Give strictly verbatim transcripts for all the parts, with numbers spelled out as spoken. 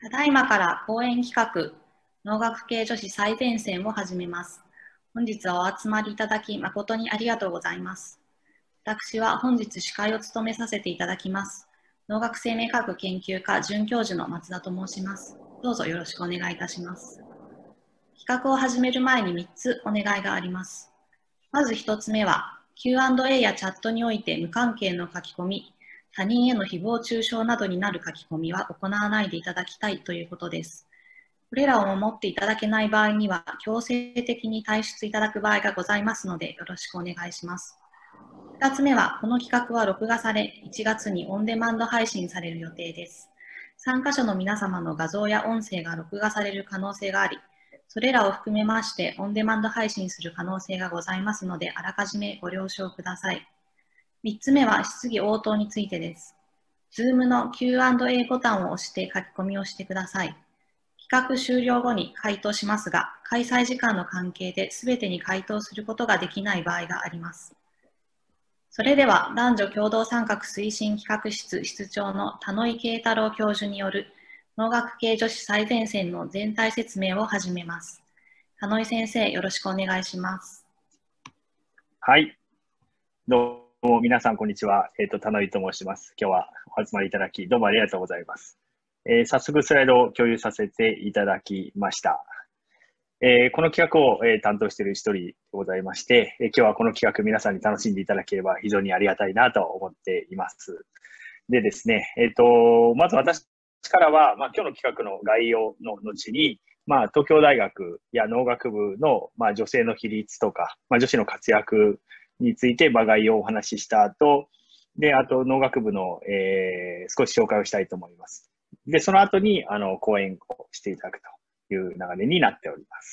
ただいまから講演企画、農学系女子最前線を始めます。本日はお集まりいただき誠にありがとうございます。私は本日司会を務めさせていただきます。農学生命科学研究科准教授の松田と申します。どうぞよろしくお願いいたします。企画を始める前にみっつお願いがあります。まずひとつめは、キューアンドエー やチャットにおいて無関係の書き込み、他人への誹謗中傷などになる書き込みは行わないでいただきたいということです。これらを守っていただけない場合には、強制的に退出いただく場合がございますので、よろしくお願いします。ふたつめは、この企画は録画され、いちがつにオンデマンド配信される予定です。参加者の皆様の画像や音声が録画される可能性があり、それらを含めましてオンデマンド配信する可能性がございますので、あらかじめご了承ください。みっつめは質疑応答についてです。Zoom の キューアンドエー ボタンを押して書き込みをしてください。企画終了後に回答しますが、開催時間の関係で全てに回答することができない場合があります。それでは、男女共同参画推進企画室室長の田野井慶太郎教授による農学系女子最前線の全体説明を始めます。田野井先生、よろしくお願いします。 はい。どうも皆さん、こんにちは。えっと、田野井と申します。今日はお集まりいただき、どうもありがとうございます。えー、早速スライドを共有させていただきました。えー、この企画を、えー、担当している一人でございまして、えー、今日はこの企画皆さんに楽しんでいただければ非常にありがたいなと思っています。でですね、えっと、まず私からは、まあ、今日の企画の概要の後に、まあ、東京大学や農学部の、まあ、女性の比率とか、まあ、女子の活躍について、まあ、概要をお話しした後、で、あと農学部の、えー、少し紹介をしたいと思います。で、その後に、あの、講演をしていただくという流れになっております。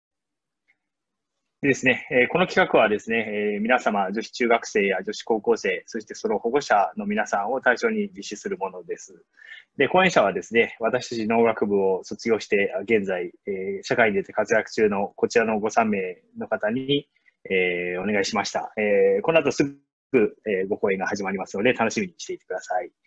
でですね、えー、この企画はですね、えー、皆様、女子中学生や女子高校生、そしてその保護者の皆さんを対象に実施するものです。で、講演者はですね、私たち農学部を卒業して、現在、えー、社会に出て活躍中のこちらのごさんめいの方に、えー、お願いしました。えー、この後すぐ、えー、ご講演が始まりますので、楽しみにしていてください。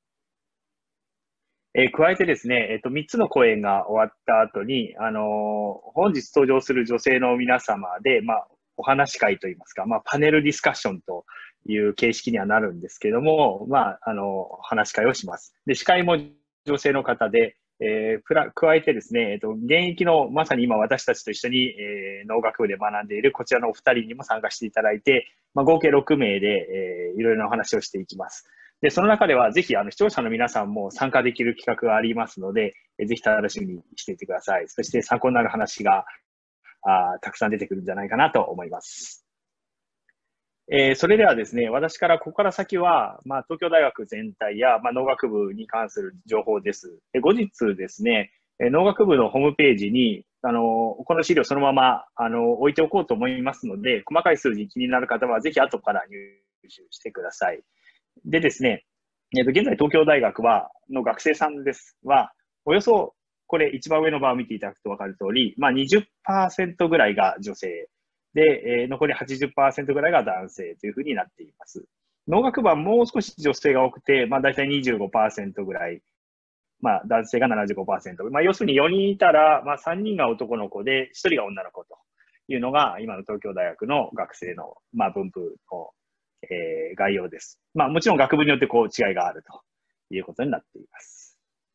えー、加えてですね、えっと、みっつの講演が終わった後に、あのー、本日登場する女性の皆様で、まあ、お話し会といいますか、まあ、パネルディスカッションという形式にはなるんですけども、まあ、あの、話し会をします。で、司会も女性の方で、えー、プラ加えてですね、えっと、現役の、まさに今私たちと一緒に、えー、農学部で学んでいるこちらのお二人にも参加していただいて、まあ、合計ろくめいで、えー、いろいろなお話をしていきます。で、その中ではぜひあの視聴者の皆さんも参加できる企画がありますので、えぜひ楽しみにしていてください。そして参考になる話があたくさん出てくるんじゃないかなと思います。えー、それではですね、私からここから先は、まあ、東京大学全体や、まあ、農学部に関する情報です。で後日ですね、農学部のホームページに、あの、この資料そのまま、あの、置いておこうと思いますので、細かい数字気になる方はぜひ後から入手してください。でですね、えっと、現在東京大学は、の学生さんですは、およそ、これ一番上のバーを見ていただくと分かる通り、まあ にじゅっパーセント ぐらいが女性で、えー、残り はちじゅっパーセント ぐらいが男性というふうになっています。農学部はもう少し女性が多くて、まあ大体 にじゅうごパーセント ぐらい、まあ男性が ななじゅうごパーセント。まあ要するによにんいたら、まあさんにんが男の子でひとりが女の子というのが今の東京大学の学生の、まあ分布のえー、概要です。まあもちろん学部によってこう違いがあるということになっています。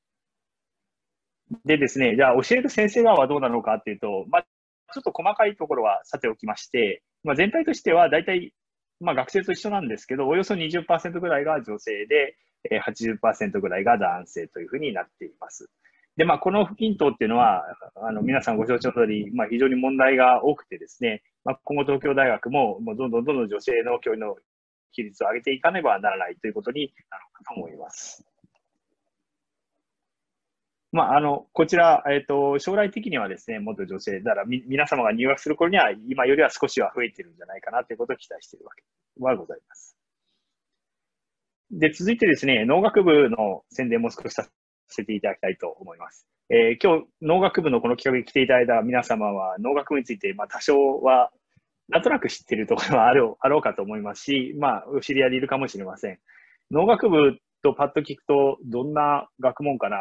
でですね、じゃあ教える先生側はどうなのかっていうと、まあちょっと細かいところはさておきまして、まあ全体としては大体、まあ学生と一緒なんですけど、およそ にじゅっパーセント ぐらいが女性で、はちじゅっパーセント ぐらいが男性というふうになっています。で、まあこの不均等っていうのは、あの皆さんご承知の通り、まあ非常に問題が多くてですね、まあ今後東京大学ももうどんどんどんどん女性の教員の比率を上げていかねばならないということになるかと思います。まあ、あの、こちら、えっと、将来的にはですね、もっと女性、だからみ皆様が入学する頃には、今よりは少しは増えているんじゃないかなということを期待しているわけはございます。で、続いてですね、農学部の宣伝も少しさせていただきたいと思います。えー、今日、農学部のこの企画に来ていただいた皆様は、農学部について、まあ、多少は、なんとなく知っているところはあろう、あろうかと思いますし、まあ、お知り合いでいるかもしれません。農学部とパッと聞くと、どんな学問かな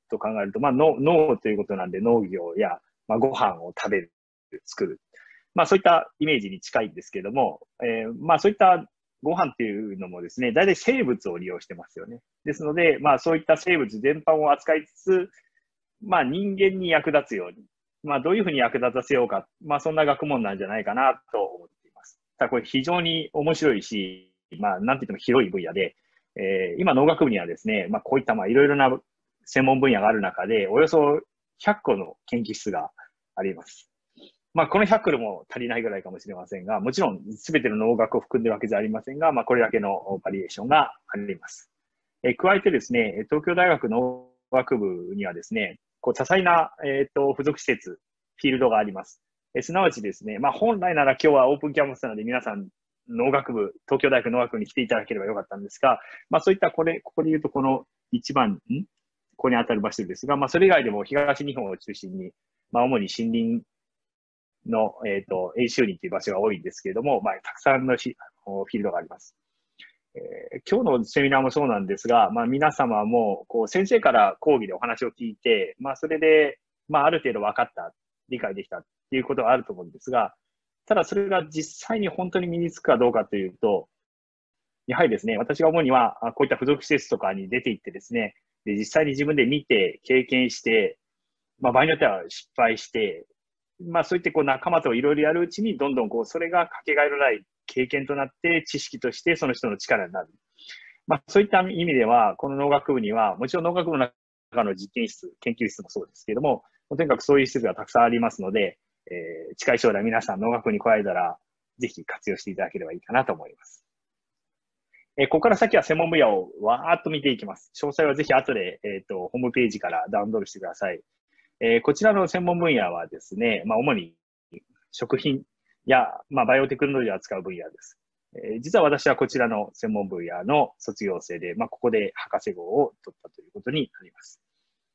と考えると、まあ、農農ということなんで農業や、まあ、ご飯を食べる、作る。まあ、そういったイメージに近いんですけども、えー、まあ、そういったご飯っていうのもですね、大体生物を利用してますよね。ですので、まあ、そういった生物全般を扱いつつ、まあ、人間に役立つように、まあ、どういうふうに役立たせようか、まあ、そんな学問なんじゃないかなと思っています。ただ、これ非常に面白いし、まあ、なんて言っても広い分野で、えー、今、農学部にはですね、まあ、こういった、まあ、いろいろな専門分野がある中で、およそひゃっこの研究室があります。まあ、このひゃっこでも足りないぐらいかもしれませんが、もちろん全ての農学を含んでるわけじゃありませんが、まあ、これだけのバリエーションがあります。えー、加えてですね、東京大学農学部にはですね、こう多彩な、えっと、付属施設、フィールドがあります。えー、すなわちですね、まあ、本来なら今日はオープンキャンパスなので皆さん、農学部、東京大学農学部に来ていただければよかったんですが、まあ、そういったこれ、ここで言うとこの一番、んここに当たる場所ですが、まあ、それ以外でも東日本を中心に、まあ、主に森林の、えっと、演習林という場所が多いんですけれども、まあ、たくさんのフィールドがあります。えー、今日のセミナーもそうなんですが、まあ、皆様もこう先生から講義でお話を聞いて、まあ、それで、まあ、ある程度分かった、理解できたっていうことがあると思うんですが、ただそれが実際に本当に身につくかどうかというと、やはりですね、私が思うには、こういった付属施設とかに出て行ってですね、で実際に自分で見て、経験して、まあ、場合によっては失敗して、まあ、そういってこう仲間といろいろやるうちに、どんどんこうそれがかけがえのない経験となって、知識としてその人の力になる。まあ、そういった意味では、この農学部には、もちろん農学部の中の実験室、研究室もそうですけれども、とにかくそういう施設がたくさんありますので、えー、近い将来皆さん農学部に来られたら、ぜひ活用していただければいいかなと思います。えー、ここから先は専門分野をわーっと見ていきます。詳細はぜひ後で、えっと、ホームページからダウンロードしてください。えー、こちらの専門分野はですね、まあ、主に食品や、まあ、バイオテクノロジーを扱う分野です。えー、実は私はこちらの専門分野の卒業生で、まあ、ここで博士号を取ったということになります。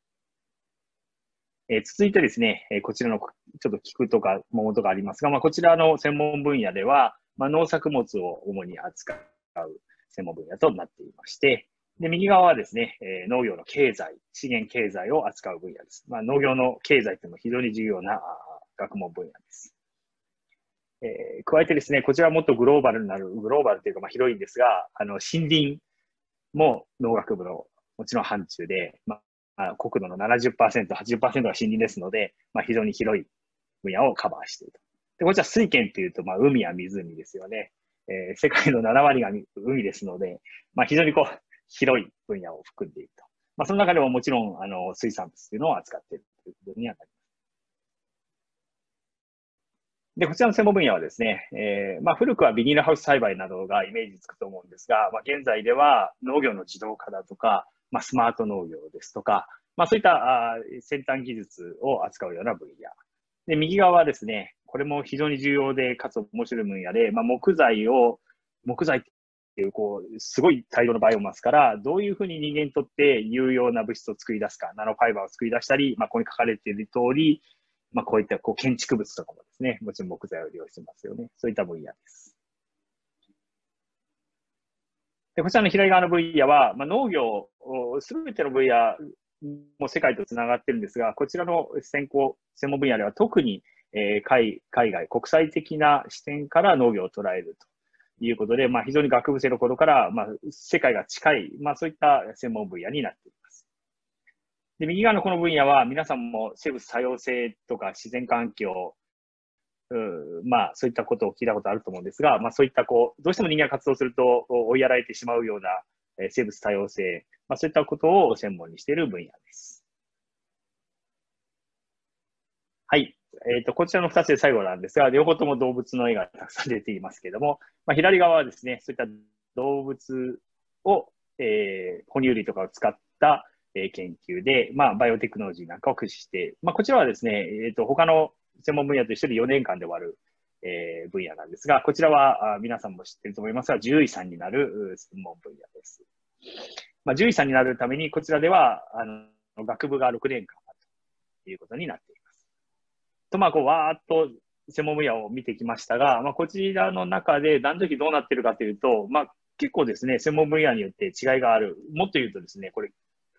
えー、続いてですね、えー、こちらのちょっと菊とか桃とかありますが、まあ、こちらの専門分野では、まあ、農作物を主に扱う専門分野となっていまして、で、右側はですね、えー、農業の経済、資源経済を扱う分野です。まあ、農業の経済というのも非常に重要な学問分野です。えー、加えてですね、こちらはもっとグローバルになる、グローバルというかまあ広いんですが、あの、森林も農学部のもちろん範疇で、まあ、国土の ななじゅっパーセント、はちじゅっパーセント が森林ですので、まあ、非常に広い分野をカバーしていると。で、こちら水圏というと、まあ、海や湖ですよね。えー、世界のななわりが海ですので、まあ、非常にこう、広い分野を含んでいると。まあ、その中でももちろん、あの、水産物というのを扱っているということにはなります。で、こちらの専門分野はですね、えー、まあ、古くはビニールハウス栽培などがイメージつくと思うんですが、まあ、現在では農業の自動化だとか、まあ、スマート農業ですとか、まあ、そういったあ先端技術を扱うような分野。で、右側はですね、これも非常に重要で、かつ面白い分野で、まあ、木材を、木材っていう、こう、すごい大量のバイオマスから、どういうふうに人間にとって有用な物質を作り出すか、ナノファイバーを作り出したり、まあ、ここに書かれている通り、まあ、こういったこう建築物とかもですね、もちろん木材を利用してますよね。そういった分野です。で、こちらの左側の分野は、まあ、農業、すべての分野も世界とつながってるんですが、こちらの専攻、専門分野では特に、えー、海海外、国際的な視点から農業を捉えるということで、まあ、非常に学部生の頃から、まあ、世界が近い、まあ、そういった専門分野になっています。で、右側のこの分野は、皆さんも生物多様性とか自然環境、まあ、そういったことを聞いたことあると思うんですが、まあ、そういったこう、どうしても人間が活動すると追いやられてしまうような、えー、生物多様性、まあ、そういったことを専門にしている分野です。はい。えっと、こちらのふたつで最後なんですが、両方とも動物の絵がたくさん出ていますけれども、まあ、左側はですね、そういった動物を、えー、哺乳類とかを使った、えー、研究で、まあ、バイオテクノロジーなんかを駆使して、まあ、こちらはですね、えっと、他の専門分野と一緒でよねんかんで終わる、えー、分野なんですが、こちらはあ皆さんも知っていると思いますが、獣医さんになる専門分野です。まあ、獣医さんになるために、こちらでは、あの、学部がろくねんかんあるということになっています。と、まあ、こう、わーっと専門分野を見てきましたが、まあ、こちらの中で男女比どうなっているかというと、まあ、結構ですね、専門分野によって違いがある。もっと言うとですね、これ、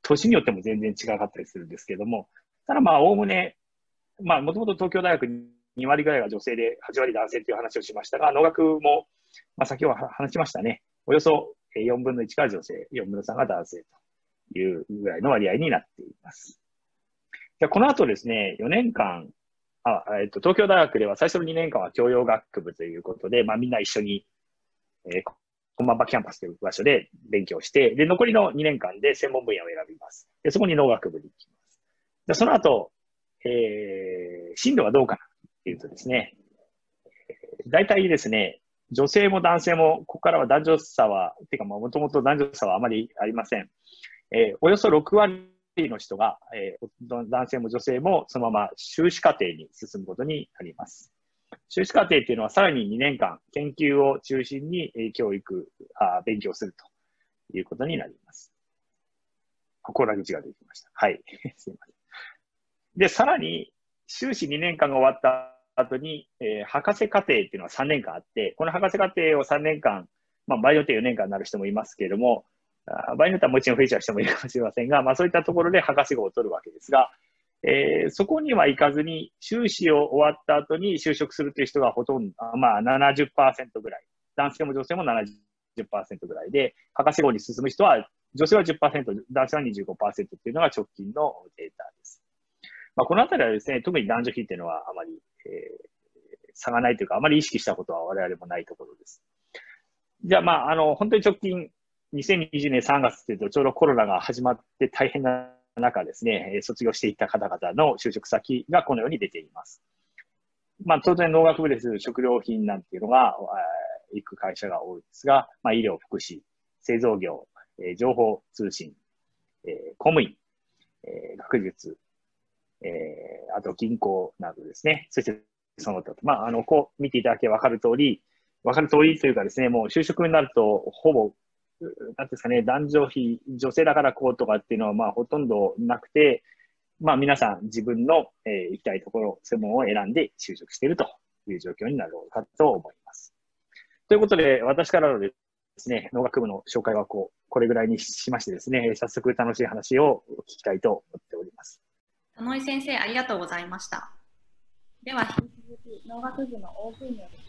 年によっても全然違かったりするんですけども、ただまあ、おおむね、まあ、もともと東京大学に割ぐらいが女性ではち割男性という話をしましたが、農学も、まあ、先ほど話しましたね。およそよんぶんのいちが女性、よんぶんのさんが男性というぐらいの割合になっています。じゃこの後ですね、よねんかん、あえっと、東京大学では最初のにねんかんは教養学部ということで、まあ、みんな一緒に、えー、駒場キャンパスという場所で勉強して、で、残りのにねんかんで専門分野を選びます。で、そこに農学部に行きます。で、その後、えー、進路はどうかなっていうとですね、大体ですね、女性も男性も、ここからは男女差は、てかもともと男女差はあまりありません。えー、およそろく割の人が、えー、男性も女性もそのまま修士課程に進むことになります。修士課程っていうのはさらににねんかん研究を中心に、えー、教育あ、勉強するということになります。こら口ができました。はい。すいません。で、さらに修士にねんかんが終わった後に、えー、博士課程っていうのはさんねんかんあって、この博士課程をさんねんかん、まあ、場合によってよねんかんになる人もいますけれども、場合によってはもう一度増えちゃう人もいるかもしれませんが、まあそういったところで博士号を取るわけですが、えー、そこには行かずに、修士を終わった後に就職するという人がほとんど、まあ ななじゅっパーセント ぐらい、男性も女性も ななじゅっパーセント ぐらいで、博士号に進む人は、女性は じゅっパーセント、男性は にじゅうごパーセント というのが直近のデータです。まあ、このあたりはですね、特に男女比というのはあまり、えー、差がないというか、あまり意識したことは我々もないところです。じゃあ、まあ、あの、本当に直近、にせんにじゅうねんさんがつというと、ちょうどコロナが始まって大変な中ですね、卒業していった方々の就職先がこのように出ています。まあ、当然農学部です。食料品なんていうのが、えー、行く会社が多いですが、まあ、医療、福祉、製造業、えー、情報通信、えー、公務員、えー、学術、えー、あと銀行などですね。そしてその他、まあ、あの、こう見ていただけばわかる通り、わかる通りというかですね、もう就職になると、ほぼ、なんですかね、男女比、女性だからこうとかっていうのは、まあ、ほとんどなくて、まあ、皆さん自分の、えー、行きたいところ、専門を選んで就職しているという状況になるかと思います。ということで、私からのですね、農学部の紹介はこう、これぐらいにしましてですね、早速楽しい話を聞きたいと思っております。 田野井先生、ありがとうございました。では、引き続き、農学部のオープンのですね、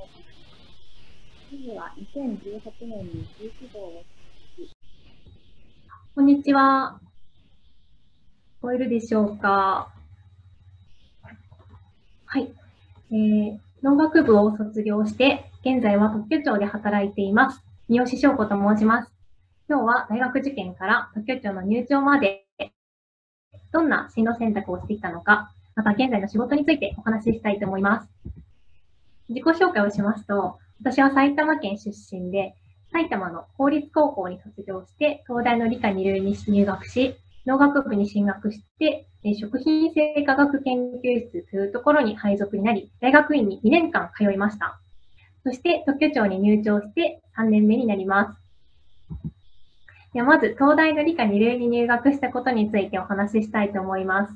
次はにせんじゅうはちねんにじゅういち号をこんにちは。聞こえるでしょうか。はい、えー。農学部を卒業して、現在は特許庁で働いています。三好翔子と申します。今日は大学受験から特許庁の入庁まで、どんな進路選択をしてきたのか、また現在の仕事についてお話ししたいと思います。自己紹介をしますと、私は埼玉県出身で、埼玉の公立高校に卒業して、東大の理科二類に入学し、農学部に進学して、食品生化学研究室というところに配属になり、大学院ににねんかん通いました。そして特許庁に入庁してさんねんめになります。ではまず、東大の理科二類に入学したことについてお話ししたいと思います。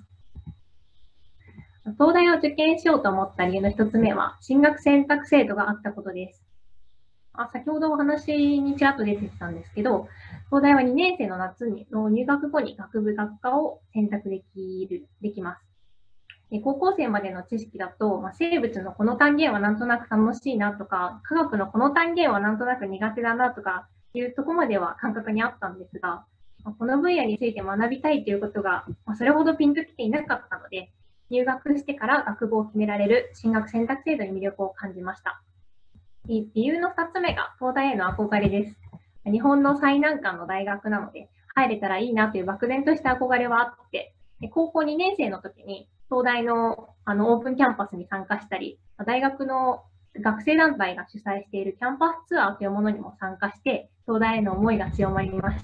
東大を受験しようと思った理由の一つ目は、進学選択制度があったことです。あ先ほどお話にちらっと出てきたんですけど、東大はにねん生の夏にの入学後に学部学科を選択できる、できます。高校生までの知識だと、まあ、生物のこの単元はなんとなく楽しいなとか、科学のこの単元はなんとなく苦手だなとかいうところまでは感覚にあったんですが、まあ、この分野について学びたいということが、まあ、それほどピンときていなかったので、入学してから学部を決められる進学選択制度に魅力を感じました。理由のふたつめが東大への憧れです。日本の最難関の大学なので、入れたらいいなという漠然とした憧れはあって、高校にねん生の時に東大のあのオープンキャンパスに参加したり、大学の学生団体が主催しているキャンパスツアーというものにも参加して、東大への思いが強まりました。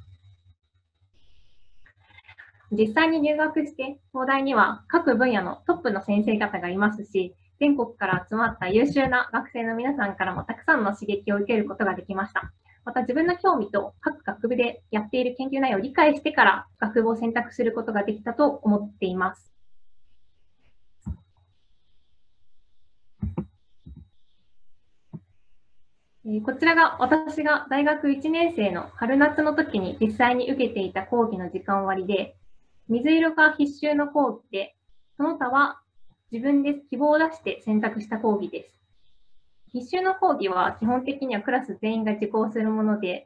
実際に入学して、東大には各分野のトップの先生方がいますし、全国から集まった優秀な学生の皆さんからもたくさんの刺激を受けることができました。また自分の興味と各学部でやっている研究内容を理解してから学部を選択することができたと思っています。 えこちらが私が大学いちねん生の春夏の時に実際に受けていた講義の時間割で、水色が必修の講義で、その他は自分で希望を出して選択した講義です。必修の講義は基本的にはクラス全員が受講するもので、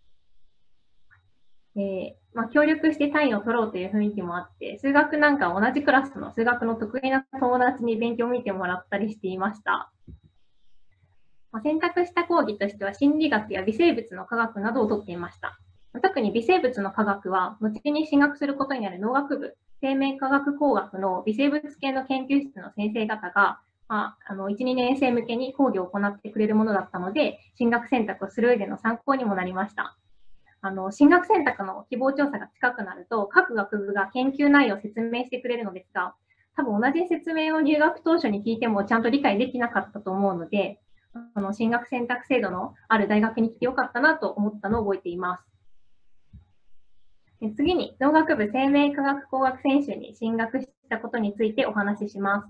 えーまあ、協力して単位を取ろうという雰囲気もあって、数学なんか同じクラスの数学の得意な友達に勉強を見てもらったりしていました。選択した講義としては心理学や微生物の科学などを取っていました。特に微生物の科学は、後に進学することになる農学部、生命科学工学の微生物系の研究室の先生方が、まあ、あのいち、にねん生向けに講義を行ってくれるものだったので、進学選択をする上での参考にもなりました。あの進学選択の希望調査が近くなると、各学部が研究内容を説明してくれるのですが、多分同じ説明を入学当初に聞いてもちゃんと理解できなかったと思うので、あの進学選択制度のある大学に来てよかったなと思ったのを覚えています。で次に、農学部生命科学工学専修に進学したことについてお話しします。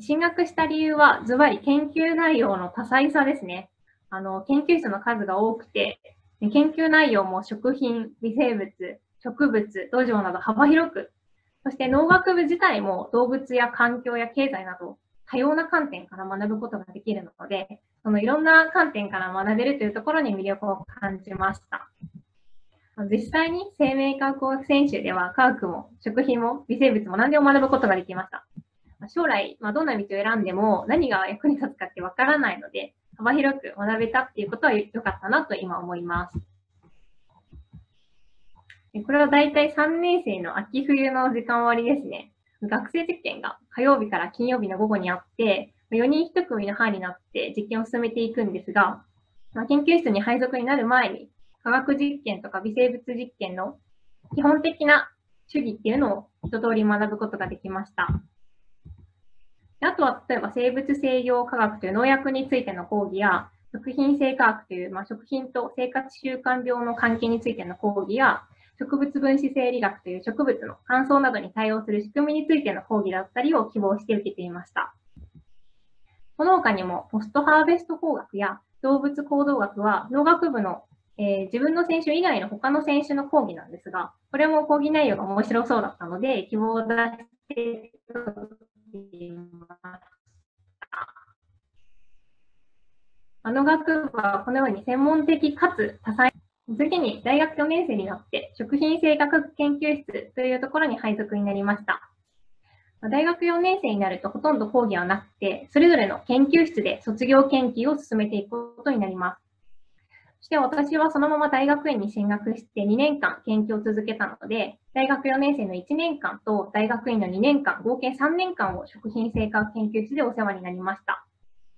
進学した理由は、ズバリ研究内容の多彩さですね。あの研究室の数が多くて、研究内容も食品、微生物、植物、土壌など幅広く、そして農学部自体も動物や環境や経済など、多様な観点から学ぶことができるので、そのいろんな観点から学べるというところに魅力を感じました。実際に生命科学工学専修では科学も食品も微生物も何でも学ぶことができました。将来、まあ、どんな道を選んでも何が役に立つかってわからないので、幅広く学べたっていうことは良かったなと今思います。これはだいたいさんねん生の秋冬の時間割ですね。学生実験が火曜日から金曜日の午後にあって、よにんいち組の班になって実験を進めていくんですが、まあ、研究室に配属になる前に、科学実験とか微生物実験の基本的な主義っていうのを一通り学ぶことができました。あとは、例えば生物制御科学という農薬についての講義や、食品性科学という、まあ、食品と生活習慣病の関係についての講義や、植物分子生理学という植物の乾燥などに対応する仕組みについての講義だったりを希望して受けていました。この他にも、ポストハーベスト工学や動物行動学は農学部の、えー、自分の選手以外の他の選手の講義なんですが、これも講義内容が面白そうだったので、希望を出していました。農学部はこのように専門的かつ多彩。次に大学よねん生になって食品生学研究室というところに配属になりました。大学よねん生になるとほとんど講義はなくて、それぞれの研究室で卒業研究を進めていくことになります。そして私はそのまま大学院に進学してにねんかん研究を続けたので、大学よねん生のいちねんかんと大学院のにねんかん、合計さんねんかんを食品生学研究室でお世話になりました。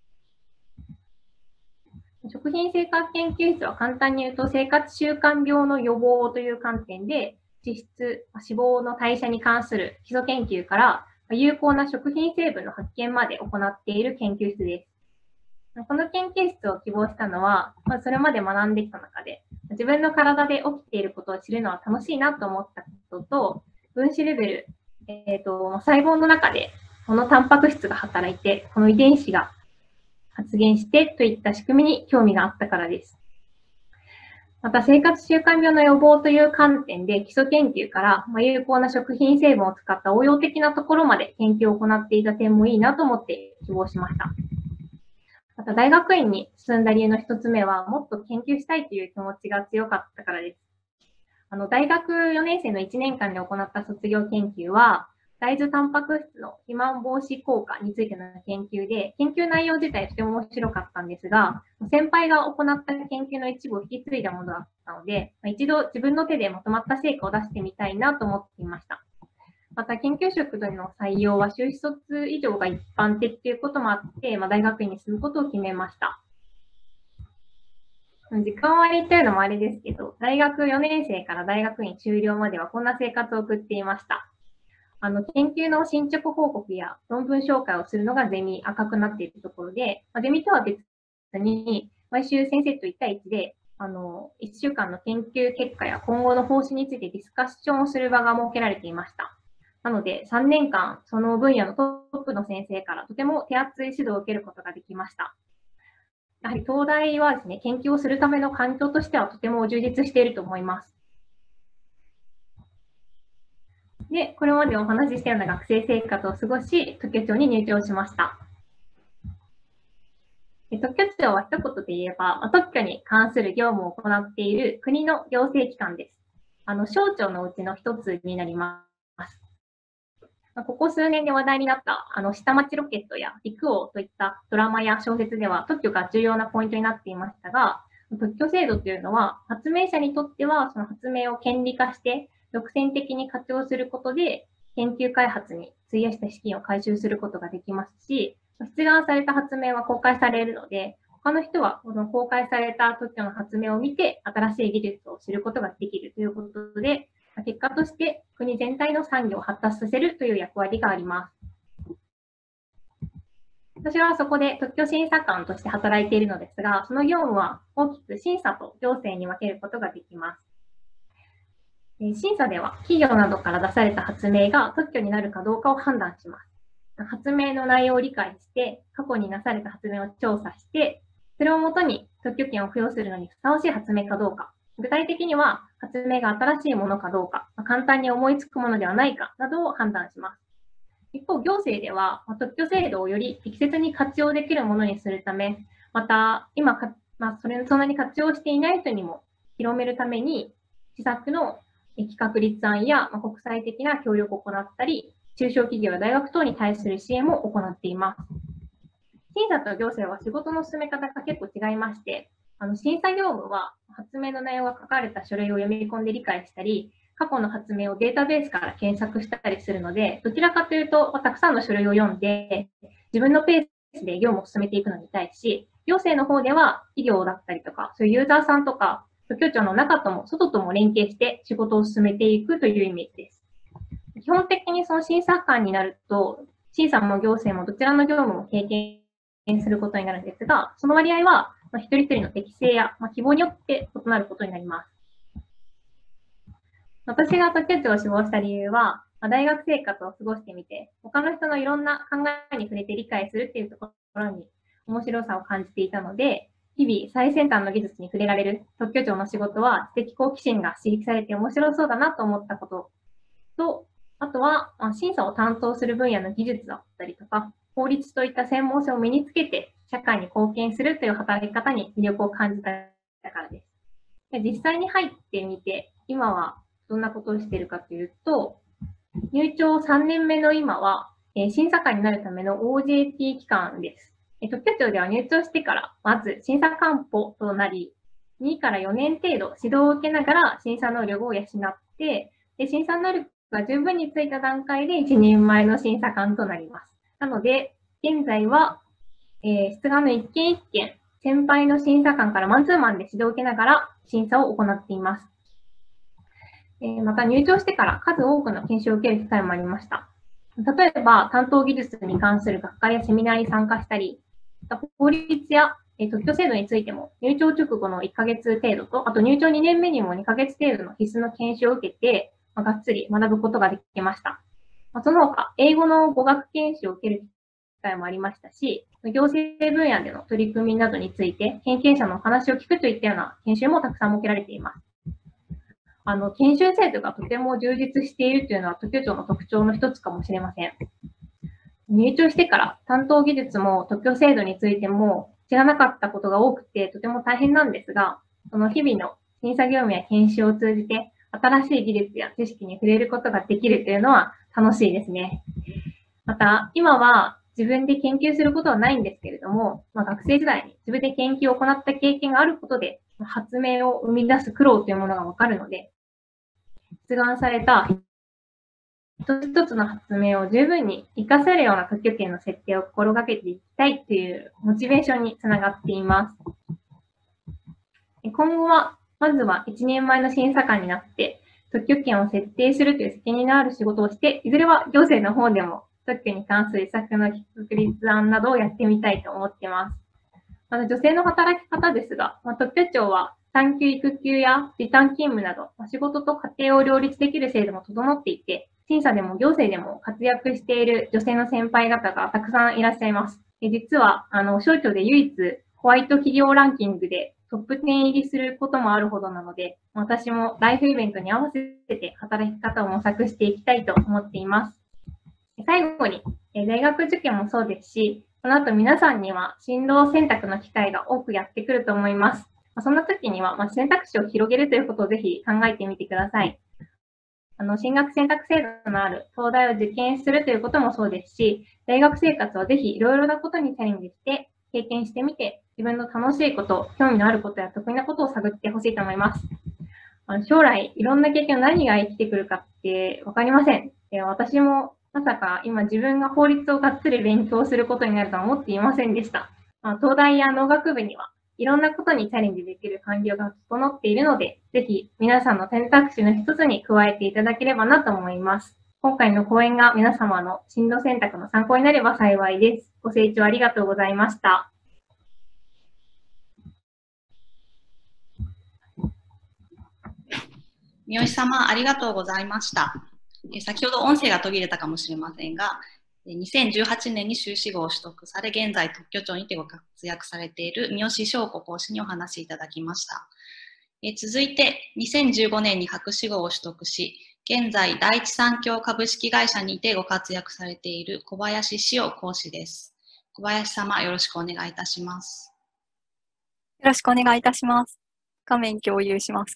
食品生活研究室は簡単に言うと生活習慣病の予防という観点で脂質、脂肪の代謝に関する基礎研究から有効な食品成分の発見まで行っている研究室です。この研究室を希望したのは、まあ、それまで学んできた中で自分の体で起きていることを知るのは楽しいなと思ったことと、分子レベル、えーと、細胞の中でこのタンパク質が働いて、この遺伝子が発現してといった仕組みに興味があったからです。また、生活習慣病の予防という観点で基礎研究から、まあ、有効な食品成分を使った応用的なところまで研究を行っていた点もいいなと思って希望しました。また、大学院に進んだ理由の一つ目は、もっと研究したいという気持ちが強かったからです。あの大学よねん生のいちねんかんで行った卒業研究は、大豆タンパク質の肥満防止効果についての研究で、研究内容自体とても面白かったんですが、先輩が行った研究の一部を引き継いだものだったので、一度自分の手でまとまった成果を出してみたいなと思っていました。また、研究職での採用は修士卒以上が一般的ということもあって、まあ、大学院に進むことを決めました。時間割というのもあれですけど、大学よねん生から大学院修了まではこんな生活を送っていました。あの研究の進捗報告や論文紹介をするのがゼミ、赤くなっているところで、まあ、ゼミとは別に毎週先生といち対いちであのいっしゅうかんの研究結果や今後の方針についてディスカッションをする場が設けられていました。 なので、さんねんかん、その分野のトップの先生からとても手厚い指導を受けることができました。やはり東大はですね、研究をするための環境としてはとても充実していると思います。で、これまでお話ししたような学生生活を過ごし、特許庁に入庁しました。で特許庁は一言で言えば、特許に関する業務を行っている国の行政機関です。あの省庁のうちの一つになります。ここ数年で話題になったあの下町ロケットや陸王といったドラマや小説では特許が重要なポイントになっていましたが、特許制度というのは発明者にとってはその発明を権利化して独占的に活用することで研究開発に費やした資金を回収することができますし、出願された発明は公開されるので、他の人はこの公開された特許の発明を見て新しい技術を知ることができるということで、結果として国全体の産業を発達させるという役割があります。私はそこで特許審査官として働いているのですが、その業務は大きく審査と行政に分けることができます。審査では企業などから出された発明が特許になるかどうかを判断します。発明の内容を理解して、過去になされた発明を調査して、それをもとに特許権を付与するのにふさわしい発明かどうか、具体的には発明が新しいものかどうか、簡単に思いつくものではないかなどを判断します。一方、行政では特許制度をより適切に活用できるものにするため、また今か、まあ、それそんなに活用していない人にも広めるために、施策の企画立案や国際的な協力を行ったり、中小企業や大学等に対する支援も行っています。審査と行政は仕事の進め方が結構違いまして、あの審査業務は発明の内容が書かれた書類を読み込んで理解したり、過去の発明をデータベースから検索したりするので、どちらかというと、たくさんの書類を読んで、自分のペースで業務を進めていくのに対し、行政の方では企業だったりとか、そういうユーザーさんとか、特許庁の中とも外とも連携して仕事を進めていくというイメージです。基本的にその審査官になると、審査も行政もどちらの業務も経験することになるんですが、その割合はまあ一人一人の適性や、まあ、希望によって異なることになります。私が特許庁を志望した理由は、まあ、大学生活を過ごしてみて、他の人のいろんな考えに触れて理解するっていうところに面白さを感じていたので、日々最先端の技術に触れられる特許庁の仕事は知的好奇心が刺激されて面白そうだなと思ったことと、あとは審査を担当する分野の技術だったりとか、法律といった専門性を身につけて社会に貢献するという働き方に魅力を感じたからです。で実際に入ってみて、今はどんなことをしているかというと、入庁さんねんめの今は、えー、審査官になるための オージェーティー 期間です。えー、特許庁では入庁してから、まず審査官補となり、にからよねん程度指導を受けながら審査能力を養って、で審査能力が十分についた段階で一人前の審査官となります。なので、現在は、えー、出願の一件一件、先輩の審査官からマンツーマンで指導を受けながら審査を行っています。また入庁してから数多くの研修を受ける機会もありました。例えば、担当技術に関する学会やセミナーに参加したり、法律や特許制度についても入庁直後のいっかげつ程度と、あと入庁にねんめにもにかげつ程度の必須の研修を受けて、まあ、がっつり学ぶことができました。まあ、その他、英語の語学研修を受ける機会もありましたし、行政分野での取り組みなどについて、研究者のお話を聞くといったような研修もたくさん設けられています。あの、研修制度がとても充実しているというのは特許庁の特徴の一つかもしれません。入庁してから担当技術も特許制度についても知らなかったことが多くてとても大変なんですが、その日々の審査業務や研修を通じて新しい技術や知識に触れることができるというのは楽しいですね。また、今は自分で研究することはないんですけれども、まあ、学生時代に自分で研究を行った経験があることで発明を生み出す苦労というものがわかるので、出願された一つ一つの発明を十分に活かせるような特許権の設定を心がけていきたいというモチベーションにつながっています。今後は、まずは一人前の審査官になって、特許権を設定するという責任のある仕事をして、いずれは行政の方でも特許に関する施策の企画立案などをやってみたいと思っています。また女性の働き方ですが、まあ、特許庁は産休育休や時短勤務など、仕事と家庭を両立できる制度も整っていて、 審査でも行政でも活躍している女性の先輩方がたくさんいらっしゃいます。実は、あの、省庁で唯一ホワイト企業ランキングでトップじゅう入りすることもあるほどなので、私もライフイベントに合わせて働き方を模索していきたいと思っています。最後に、大学受験もそうですし、この後皆さんには進路選択の機会が多くやってくると思います。そんな時には選択肢を広げるということをぜひ考えてみてください。あの、進学選択制度のある東大を受験するということもそうですし、大学生活はぜひいろいろなことにチャレンジして、経験してみて、自分の楽しいこと、興味のあることや得意なことを探ってほしいと思います。あの将来、いろんな経験何が生きてくるかってわかりません。私もまさか今自分が法律をがっつり勉強することになるとは思っていませんでした。まあ、東大や農学部にはいろんなことにチャレンジできる環境が整っているので、ぜひ皆さんの選択肢の一つに加えていただければなと思います。今回の講演が皆様の進路選択の参考になれば幸いです。ご清聴ありがとうございました。 三好様、ありがとうございました。先ほど音声が途切れたかもしれませんが、にせんじゅうはちねんに修士号を取得され、現在特許庁にてご活躍されている三好翔子講師にお話しいただきました。続いて、にせんじゅうごねんに博士号を取得し、現在第一三共株式会社にてご活躍されている小林志夫講師です。小林様、よろしくお願いいたします。 よろしくお願いいたします。画面共有します。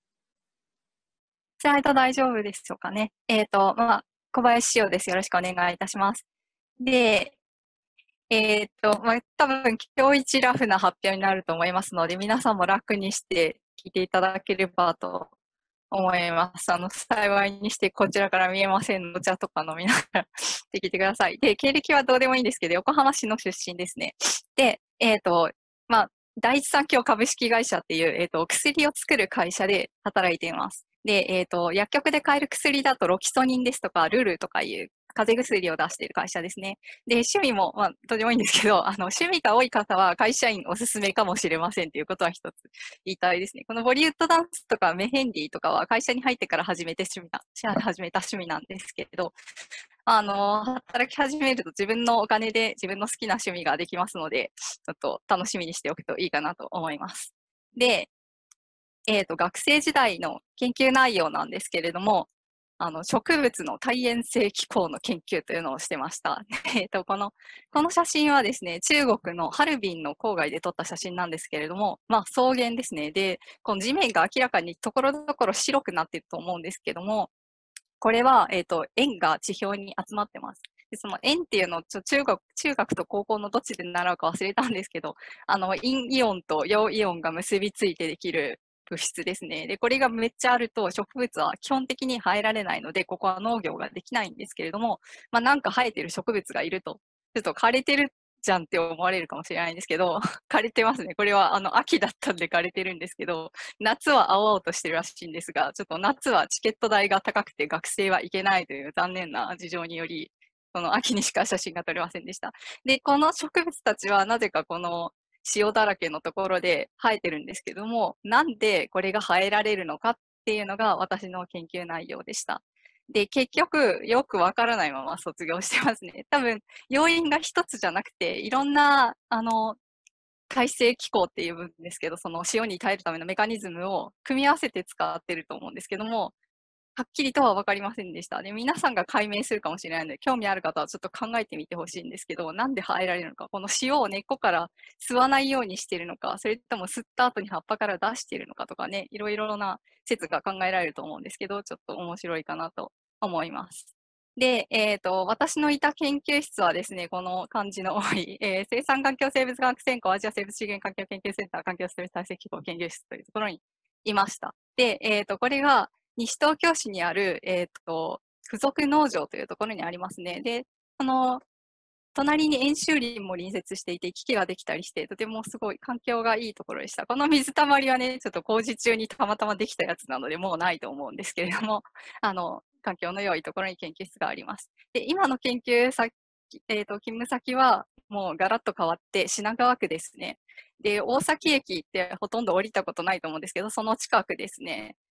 スライド大丈夫でしょうかね。えっと、まあ、小林志夫です。よろしくお願いいたします。で、えっと、まあ、多分、今日一ラフな発表になると思いますので、皆さんも楽にして聞いていただければと思います。あの、幸いにしてこちらから見えませんので、お茶とか飲みながら聞いてください。で、経歴はどうでもいいんですけど、横浜市の出身ですね。で、えっと、まあ、第一三共株式会社っていう、えっと、薬を作る会社で働いています。で、えっと、薬局で買える薬だとロキソニンですとか、ルルとかいう風邪薬を出している会社ですね。で、趣味も、まあ、どうでもいいんですけど、あの、趣味が多い方は会社員おすすめかもしれませんということは一つ言いたいですね。このボリウッドダンスとかメヘンディとかは会社に入ってから始めて趣味な、始めた趣味なんですけれど、あの、働き始めると自分のお金で自分の好きな趣味ができますので、ちょっと楽しみにしておくといいかなと思います。で、えっと、学生時代の研究内容なんですけれども、あの、植物の耐塩性気候の研究というのをしてました。えっと、この、この写真はですね、中国のハルビンの郊外で撮った写真なんですけれども、まあ、草原ですね。で、この地面が明らかにところどころ白くなっていると思うんですけども、これは、えっと、塩が地表に集まってます。で、その塩っていうのをちょ中学、中学と高校のどっちで習うか忘れたんですけど、あの、陰イオンと陽イオンが結びついてできる物質ですね。で、これがめっちゃあると植物は基本的に生えられないので、ここは農業ができないんですけれども、まあなんか生えてる植物がいると、ちょっと枯れてるじゃんって思われるかもしれないんですけど、枯れてますね。これはあの秋だったんで枯れてるんですけど、夏は青々としてるらしいんですが、ちょっと夏はチケット代が高くて学生は行けないという残念な事情により、この秋にしか写真が撮れませんでした。で、この植物たちはなぜかこの塩だらけのところで生えてるんですけども、なんでこれが生えられるのかっていうのが私の研究内容でした。で、結局よくわからないまま卒業してますね。多分要因が一つじゃなくて、いろんな、あの、耐性気候っていうんですけど、その塩に耐えるためのメカニズムを組み合わせて使ってると思うんですけども、はっきりとは分かりませんでした。で、皆さんが解明するかもしれないので、興味ある方はちょっと考えてみてほしいんですけど、なんで生えられるのか、この塩を根っこから吸わないようにしているのか、それとも吸った後に葉っぱから出しているのかとかね、いろいろな説が考えられると思うんですけど、ちょっと面白いかなと思います。で、えっと、私のいた研究室はですね、この漢字の多い、えー、生産環境生物学専攻アジア生物資源環境研究センター環境生物耐性気候研究室というところにいました。で、えっと、これが西東京市にある、えっと、付属農場というところにありますね。で、この、隣に演習林も隣接していて、行き来ができたりして、とてもすごい環境がいいところでした。この水たまりはね、ちょっと工事中にたまたまできたやつなので、もうないと思うんですけれども、あの、環境の良いところに研究室があります。で、今の研究先、えっと、勤務先は、もうガラッと変わって品川区ですね。で、大崎駅ってほとんど降りたことないと思うんですけど、その近くですね。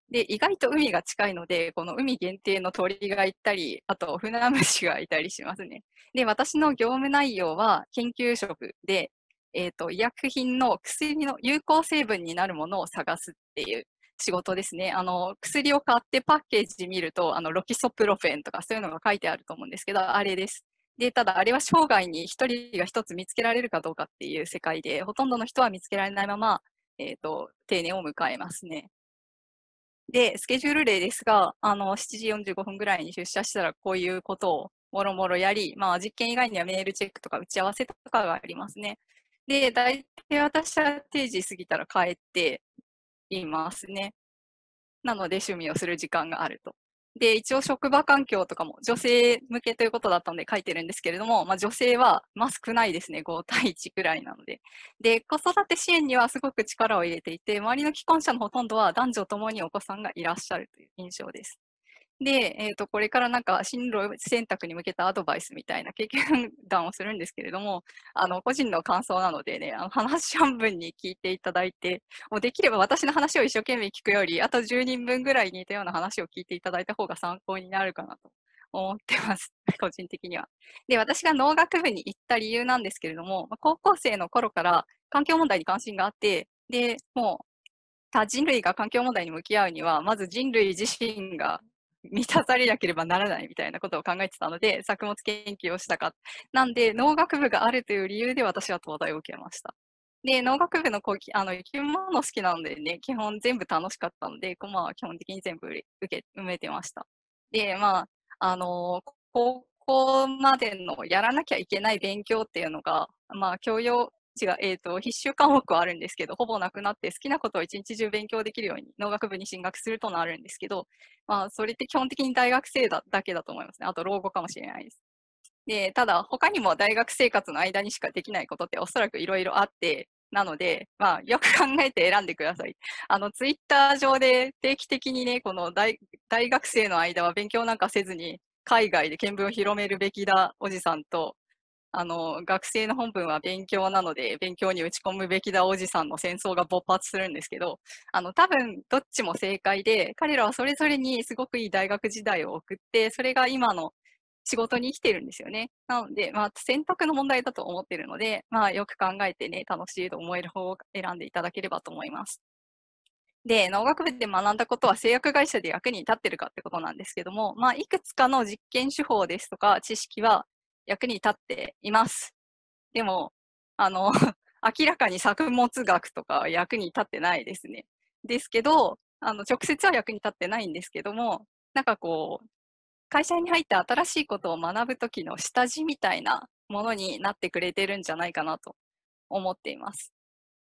で、意外と海が近いので、この海限定の鳥がいたり、あと船虫がいたりしますね。で、私の業務内容は研究職で、えっと、医薬品の薬の有効成分になるものを探すっていう仕事ですね。あの、薬を買ってパッケージ見ると、あの、ロキソプロフェンとかそういうのが書いてあると思うんですけど、あれです。で、ただあれは生涯に一人が一つ見つけられるかどうかっていう世界で、ほとんどの人は見つけられないまま、えっと、定年を迎えますね。で、スケジュール例ですが、あの、しちじよんじゅうごふんぐらいに出社したらこういうことをもろもろやり、まあ実験以外にはメールチェックとか打ち合わせとかがありますね。で、大体私は定時過ぎたら帰っていますね。なので趣味をする時間があると。で、一応職場環境とかも女性向けということだったので書いてるんですけれども、まあ、女性はまあ少ないですね。ご対いちくらいなので。で、子育て支援にはすごく力を入れていて、周りの既婚者のほとんどは男女ともにお子さんがいらっしゃるという印象です。で、えっと、これからなんか進路選択に向けたアドバイスみたいな経験談をするんですけれども、あの、個人の感想なのでね、あの話半分に聞いていただいて、もうできれば私の話を一生懸命聞くより、あとじゅうにんぶんぐらい似たような話を聞いていただいた方が参考になるかなと思ってます。個人的には。で、私が農学部に行った理由なんですけれども、高校生の頃から環境問題に関心があって、で、もう、他人類が環境問題に向き合うには、まず人類自身が満たされなければならないみたいなことを考えてたので、作物研究をしたか。なんで、農学部があるという理由で私は東大を受けました。で、農学部のこうあの生き物好きなのでね、基本全部楽しかったので、コマは基本的に全部受け埋めてました。で、まあ、あの、高校までのやらなきゃいけない勉強っていうのが、まあ、教養、違う、えっ、と、必修科目はあるんですけど、ほぼなくなって好きなことを一日中勉強できるように農学部に進学するとなるんですけど、まあ、それって基本的に大学生だだけだと思いますね。あと、老後かもしれないです。で、ただ、他にも大学生活の間にしかできないことっておそらくいろいろあって、なので、まあ、よく考えて選んでください。あの、ツイッター上で定期的にね、この大大学生の間は勉強なんかせずに、海外で見聞を広めるべきだおじさんと、あの、学生の本文は勉強なので、勉強に打ち込むべきだおじさんの戦争が勃発するんですけど、あの、多分、どっちも正解で、彼らはそれぞれにすごくいい大学時代を送って、それが今の仕事に生きてるんですよね。なので、まあ、選択の問題だと思ってるので、まあ、よく考えてね、楽しいと思える方を選んでいただければと思います。で、農学部で学んだことは製薬会社で役に立ってるかってことなんですけども、まあ、いくつかの実験手法ですとか知識は役に立っています。でも、あの、明らかに作物学とかは役に立ってないですね。ですけど、あの、直接は役に立ってないんですけども、なんかこう、会社に入って新しいことを学ぶときの下地みたいなものになってくれてるんじゃないかなと思っています。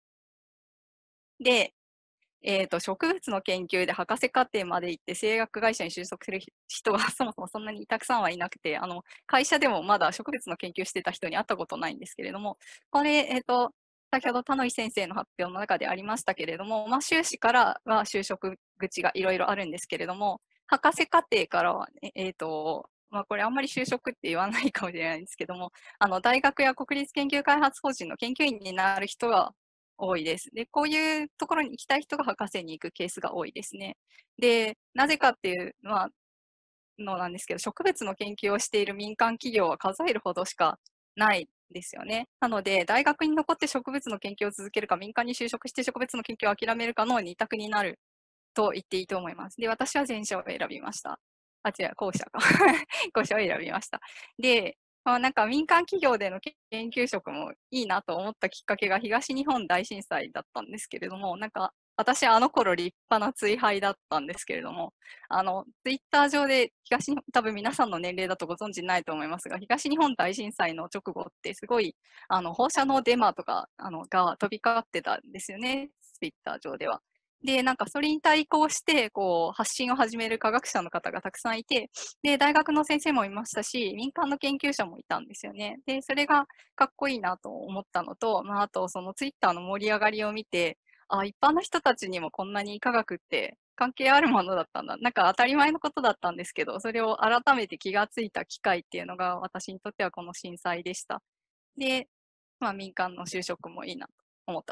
で、えっと、植物の研究で博士課程まで行って製薬会社に就職する人がそもそもそんなにたくさんはいなくて、あの、会社でもまだ植物の研究してた人に会ったことないんですけれども、これ、えっと、先ほど田野井先生の発表の中でありましたけれども、まあ、修士からは就職口がいろいろあるんですけれども、博士課程からは、ね、えっと、まあ、これあんまり就職って言わないかもしれないんですけども、あの、大学や国立研究開発法人の研究員になる人が多いです。で、こういうところに行きたい人が博士に行くケースが多いですね。で、なぜかっていうのは、のなんですけど、植物の研究をしている民間企業は数えるほどしかないですよね。なので、大学に残って植物の研究を続けるか、民間に就職して植物の研究を諦めるかの二択になると言っていいと思います。で、私は前者を選びました。あ、違う、後者か。後者を選びました。で、まあ、なんか民間企業での研究職もいいなと思ったきっかけが東日本大震災だったんですけれども、なんか私あの頃立派な追廃だったんですけれども、あの、ツイッター上で東日本、多分皆さんの年齢だとご存知ないと思いますが、東日本大震災の直後ってすごい、あの、放射能デマとか、あの、が飛び交ってたんですよね、ツイッター上では。で、なんかそれに対抗して、こう、発信を始める科学者の方がたくさんいて、で、大学の先生もいましたし、民間の研究者もいたんですよね。で、それがかっこいいなと思ったのと、まあ、あと、そのツイッターの盛り上がりを見て、あ、一般の人たちにもこんなに科学って関係あるものだったんだ。なんか当たり前のことだったんですけど、それを改めて気がついた機会っていうのが私にとってはこの震災でした。で、まあ民間の就職もいいなと思ったと。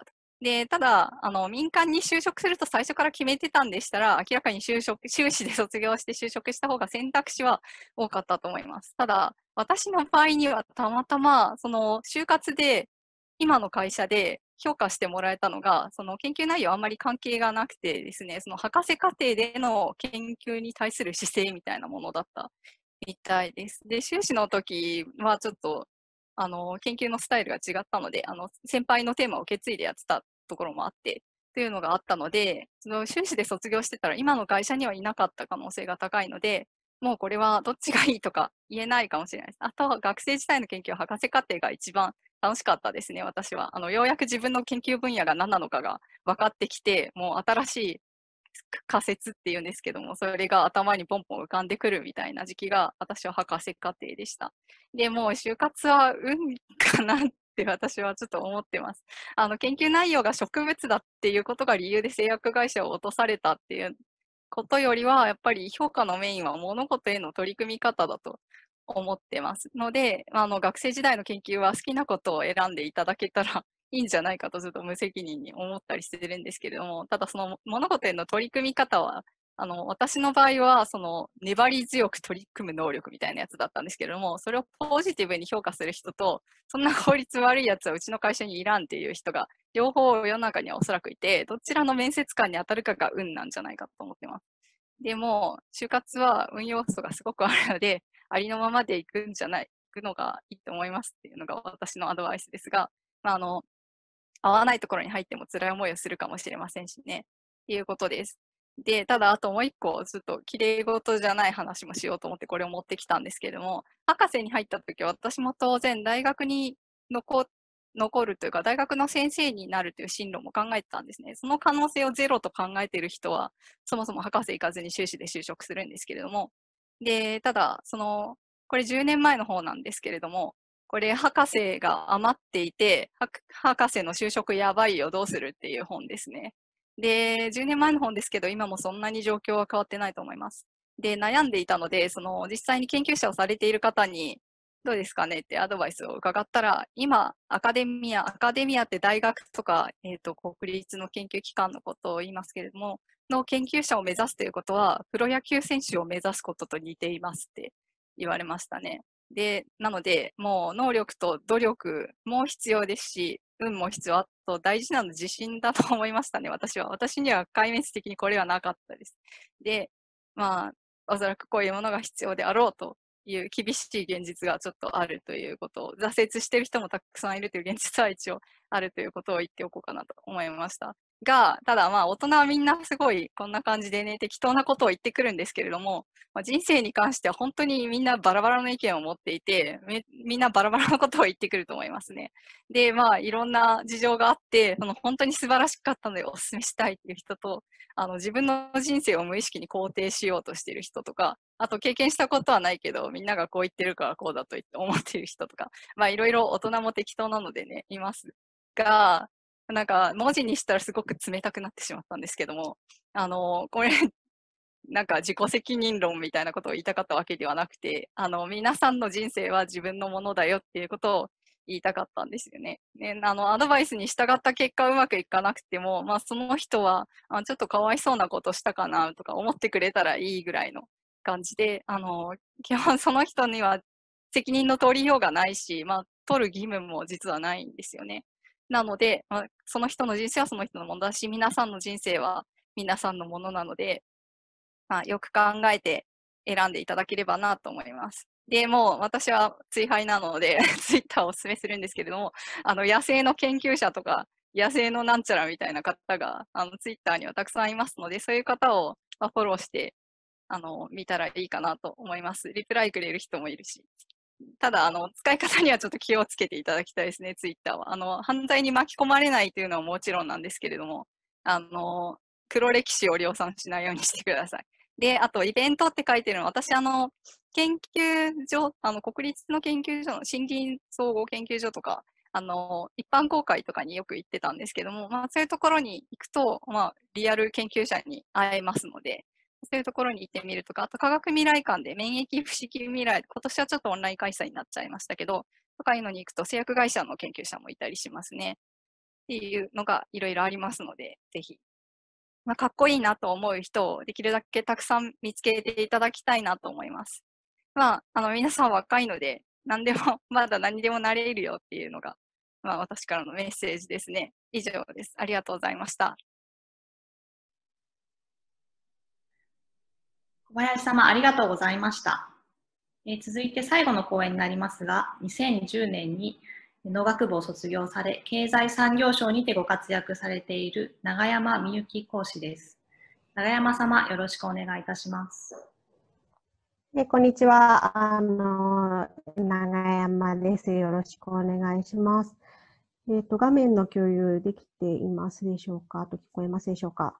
で、ただ、あの、民間に就職すると最初から決めてたんでしたら、明らかに就職、修士で卒業して就職した方が選択肢は多かったと思います。ただ、私の場合にはたまたま、その、就活で、今の会社で評価してもらえたのが、その研究内容あんまり関係がなくてですね、その博士課程での研究に対する姿勢みたいなものだったみたいです。で、修士の時はちょっと、あの、研究のスタイルが違ったので、あの、先輩のテーマを受け継いでやってたところもあって、というのがあったので、その修士で卒業してたら今の会社にはいなかった可能性が高いので、もうこれはどっちがいいとか言えないかもしれないです。あとは学生時代の研究は博士課程が一番楽しかったですね、私は。あの、ようやく自分の研究分野が何なのかが分かってきて、もう新しい仮説っていうんですけども、それが頭にポンポン浮かんでくるみたいな時期が私は博士課程でした。で、もう就活は運かなって私はちょっと思ってます。あの、研究内容が植物だっていうことが理由で製薬会社を落とされたっていうことよりは、やっぱり評価のメインは物事への取り組み方だと思ってますので、あの、学生時代の研究は好きなことを選んでいただけたらいいんじゃないかとちょっと無責任に思ったりしてるんですけれども、ただその物事への取り組み方は、あの、私の場合は、その、粘り強く取り組む能力みたいなやつだったんですけれども、それをポジティブに評価する人と、そんな効率悪いやつはうちの会社にいらんっていう人が、両方世の中にはおそらくいて、どちらの面接官に当たるかが運なんじゃないかと思ってます。でも、就活は運要素がすごくあるので、ありのままでいくんじゃない、いくのがいいと思いますっていうのが私のアドバイスですが、まあ、あの、合わないところに入っても辛い思いをするかもしれませんしね。っていうことです。で、ただ、あともう一個、ちょっと綺麗事じゃない話もしようと思ってこれを持ってきたんですけれども、博士に入った時は私も当然大学に残残るというか、大学の先生になるという進路も考えてたんですね。その可能性をゼロと考えている人は、そもそも博士行かずに修士で就職するんですけれども、で、ただ、その、これじゅうねんまえの方なんですけれども、これ博士が余っていて、博士の就職やばいよ、どうするっていう本ですね。で、じゅうねんまえの本ですけど、今もそんなに状況は変わってないと思います。で、悩んでいたので、その実際に研究者をされている方に、どうですかねってアドバイスを伺ったら、今、アカデミア、アカデミアって大学とか、えっと、国立の研究機関のことを言いますけれども、の研究者を目指すということは、プロ野球選手を目指すことと似ていますって言われましたね。で、なので、もう能力と努力も必要ですし、運も必要。あと大事なの自信だと思いましたね、私は。私には壊滅的にこれはなかったです。で、まあ、おそらくこういうものが必要であろうという厳しい現実がちょっとあるということを、挫折してる人もたくさんいるという現実は一応あるということを言っておこうかなと思いました。が、ただまあ大人はみんなすごいこんな感じでね、適当なことを言ってくるんですけれども、まあ、人生に関しては本当にみんなバラバラの意見を持っていて、みんなバラバラなことを言ってくると思いますね。で、まあいろんな事情があって、その本当に素晴らしかったのでお勧めしたいっていう人と、あの自分の人生を無意識に肯定しようとしている人とか、あと経験したことはないけど、みんながこう言ってるからこうだと思っている人とか、まあいろいろ大人も適当なのでね、いますが、なんか文字にしたらすごく冷たくなってしまったんですけども、あの、これ、なんか自己責任論みたいなことを言いたかったわけではなくて、あの、皆さんの人生は自分のものだよっていうことを言いたかったんですよね。ね、あの、アドバイスに従った結果うまくいかなくても、まあその人は、あちょっとかわいそうなことしたかなとか思ってくれたらいいぐらいの感じで、あの、基本その人には責任の取りようがないし、まあ取る義務も実はないんですよね。なので、まあ、その人の人生はその人のものだし、皆さんの人生は皆さんのものなので、まあ、よく考えて選んでいただければなと思います。で、もう私は追廃なので、ツイッターをお勧めするんですけれども、あの、野生の研究者とか、野生のなんちゃらみたいな方が、あの、ツイッターにはたくさんいますので、そういう方をフォローして、あの、見たらいいかなと思います。リプライくれる人もいるし。ただ、あの、使い方にはちょっと気をつけていただきたいですね、ツイッターは。あの、犯罪に巻き込まれないというのはもちろんなんですけれども、あの、黒歴史を量産しないようにしてください。で、あと、イベントって書いてるのは、私、あの、研究所、あの、国立の研究所の森林総合研究所とか、あの、一般公開とかによく行ってたんですけども、まあ、そういうところに行くと、まあ、リアル研究者に会えますので、そういうところに行ってみるとか、あと科学未来館で免疫不思議未来、今年はちょっとオンライン開催になっちゃいましたけど、とかいうのに行くと製薬会社の研究者もいたりしますね。 っていうのがいろいろありますので、ぜひ、まあ、かっこいいなと思う人をできるだけたくさん見つけていただきたいなと思います。まあ、あの皆さん若いので、何でも、まだ何でもなれるよっていうのが、まあ、私からのメッセージですね。以上です。ありがとうございました。 小林様、ありがとうございました。えー、続いて最後の講演になりますが、にせんじゅうねんに農学部を卒業され、経済産業省にてご活躍されている永山美幸講師です。永山様、よろしくお願いいたします。 でこんにちは。あの、永山です。よろしくお願いします。えっと、画面の共有できていますでしょうか？あと聞こえますでしょうか？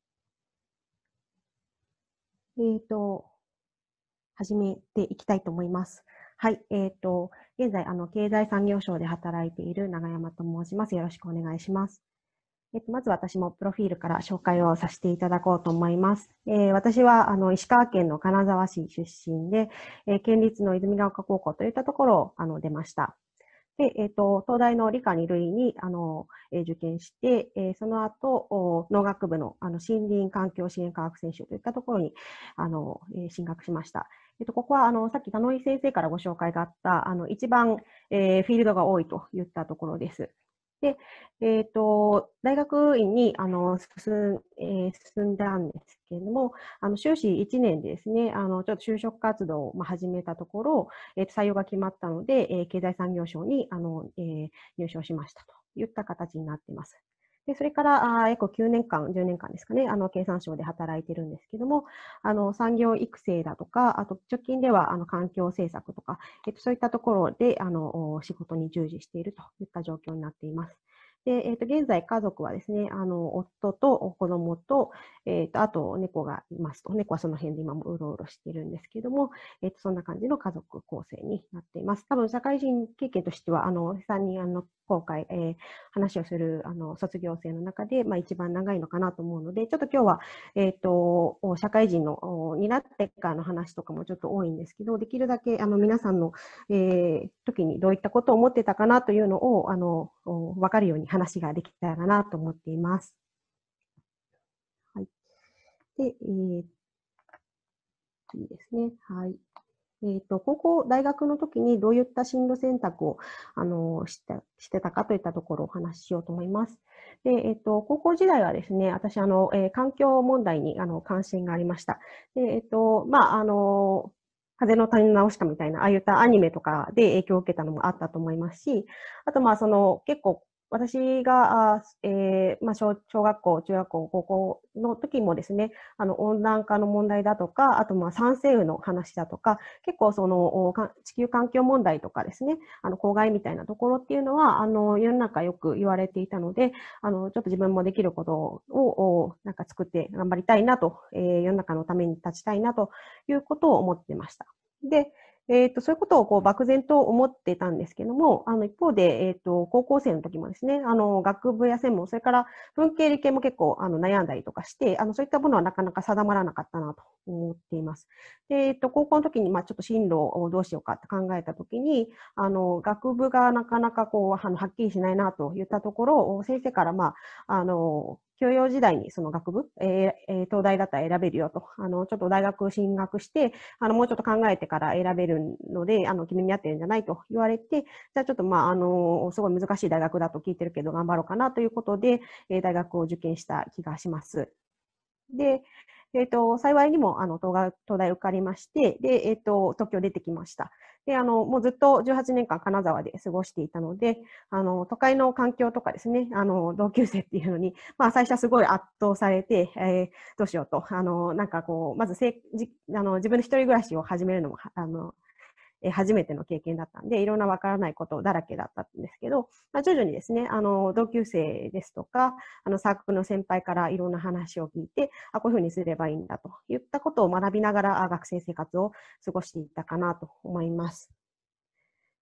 えっと、始めていきたいと思います。はい。えっと、現在、あの、経済産業省で働いている永山と申します。よろしくお願いします。えっと、まず私もプロフィールから紹介をさせていただこうと思います。えー、私はあの石川県の金沢市出身で、えー、県立の泉ヶ丘高校といったところをあの出ました。で、えっと、東大の理科に類にあの、えー、受験して、えー、その後、農学部のあの森林環境支援科学専修といったところにあの、えー、進学しました。えっと、ここはあのさっき田野井先生からご紹介があったあの一番、えー、フィールドが多いといったところです。で、えっと、大学院にあの進ん、えー、進んだんですけれども、あの修士いちねんでですね、あのちょっと就職活動を始めたところ、えー、採用が決まったので、えー、経済産業省にあの、えー、入省しましたといった形になっています。でそれからあ約きゅうねんかん、じゅうねんかんですかね、あの経産省で働いているんですけども、あの産業育成だとか、あと直近ではあの環境政策とか、えっと、そういったところであの仕事に従事しているといった状況になっています。で、えっと、現在家族はですね、あの、夫と子供と、えっと、あと猫がいますと。猫はその辺で今もうろうろしているんですけども、えっと、そんな感じの家族構成になっています。多分、社会人経験としては、あの、さんにん、あの、今回、えー、話をする、あの、卒業生の中で、まあ、一番長いのかなと思うので、ちょっと今日は、えっと、社会人の、になってからの話とかもちょっと多いんですけど、できるだけ、あの、皆さんの、えー、時にどういったことを思ってたかなというのを、あの、わかるように話ができたらなと思っています。はい。で、えー、次ですね。はい。えーと、高校、大学の時にどういった進路選択をあのしてしてたかといったところをお話ししようと思います。で、えーと、高校時代はですね、私、あの、えー、環境問題にあの関心がありました。で、えーと、まあ、あの、風の谷のナウシカみたいな、ああいったアニメとかで影響を受けたのもあったと思いますし、あと、まあ、その、結構、私が、えーまあ、小、小学校、中学校、高校の時もですね、あの温暖化の問題だとか、あとまあ酸性雨の話だとか、結構その地球環境問題とかですね、あの公害みたいなところっていうのは、あの世の中よく言われていたので、あのちょっと自分もできることをなんか作って頑張りたいなと、えー、世の中のために立ちたいなということを思ってました。で、えーと、そういうことをこう漠然と思ってたんですけども、あの一方で、えーと、高校生の時もですね、あの学部や専門、それから文系理系も結構あの悩んだりとかして、あのそういったものはなかなか定まらなかったなと思っています。で、えーと、高校の時に、まあ、ちょっと進路をどうしようかって考えた時に、あの学部がなかなかこうあのはっきりしないなといったところ、先生から、まあ、あの教養時代にその学部、えー、東大だったら選べるよと、あのちょっと大学進学して、あのもうちょっと考えてから選べるので、あの君に合ってるんじゃないと言われて、じゃあちょっとまああのすごい難しい大学だと聞いてるけど頑張ろうかなということで、えー、大学を受験した気がします。で、えっと、幸いにも、あの、東大、東大受かりまして、で、えっと、東京出てきました。で、あの、もうずっとじゅうはちねんかん金沢で過ごしていたので、あの、都会の環境とかですね、あの、同級生っていうのに、まあ、最初はすごい圧倒されて、えー、どうしようと、あの、なんかこう、まずせじあの自分の一人暮らしを始めるのも、あの、初めての経験だったんで、いろんなわからないことだらけだったんですけど、まあ、徐々にですね、あの、同級生ですとか、あの、サークルの先輩からいろんな話を聞いて、あ、こういうふうにすればいいんだといったことを学びながら学生生活を過ごしていったかなと思います。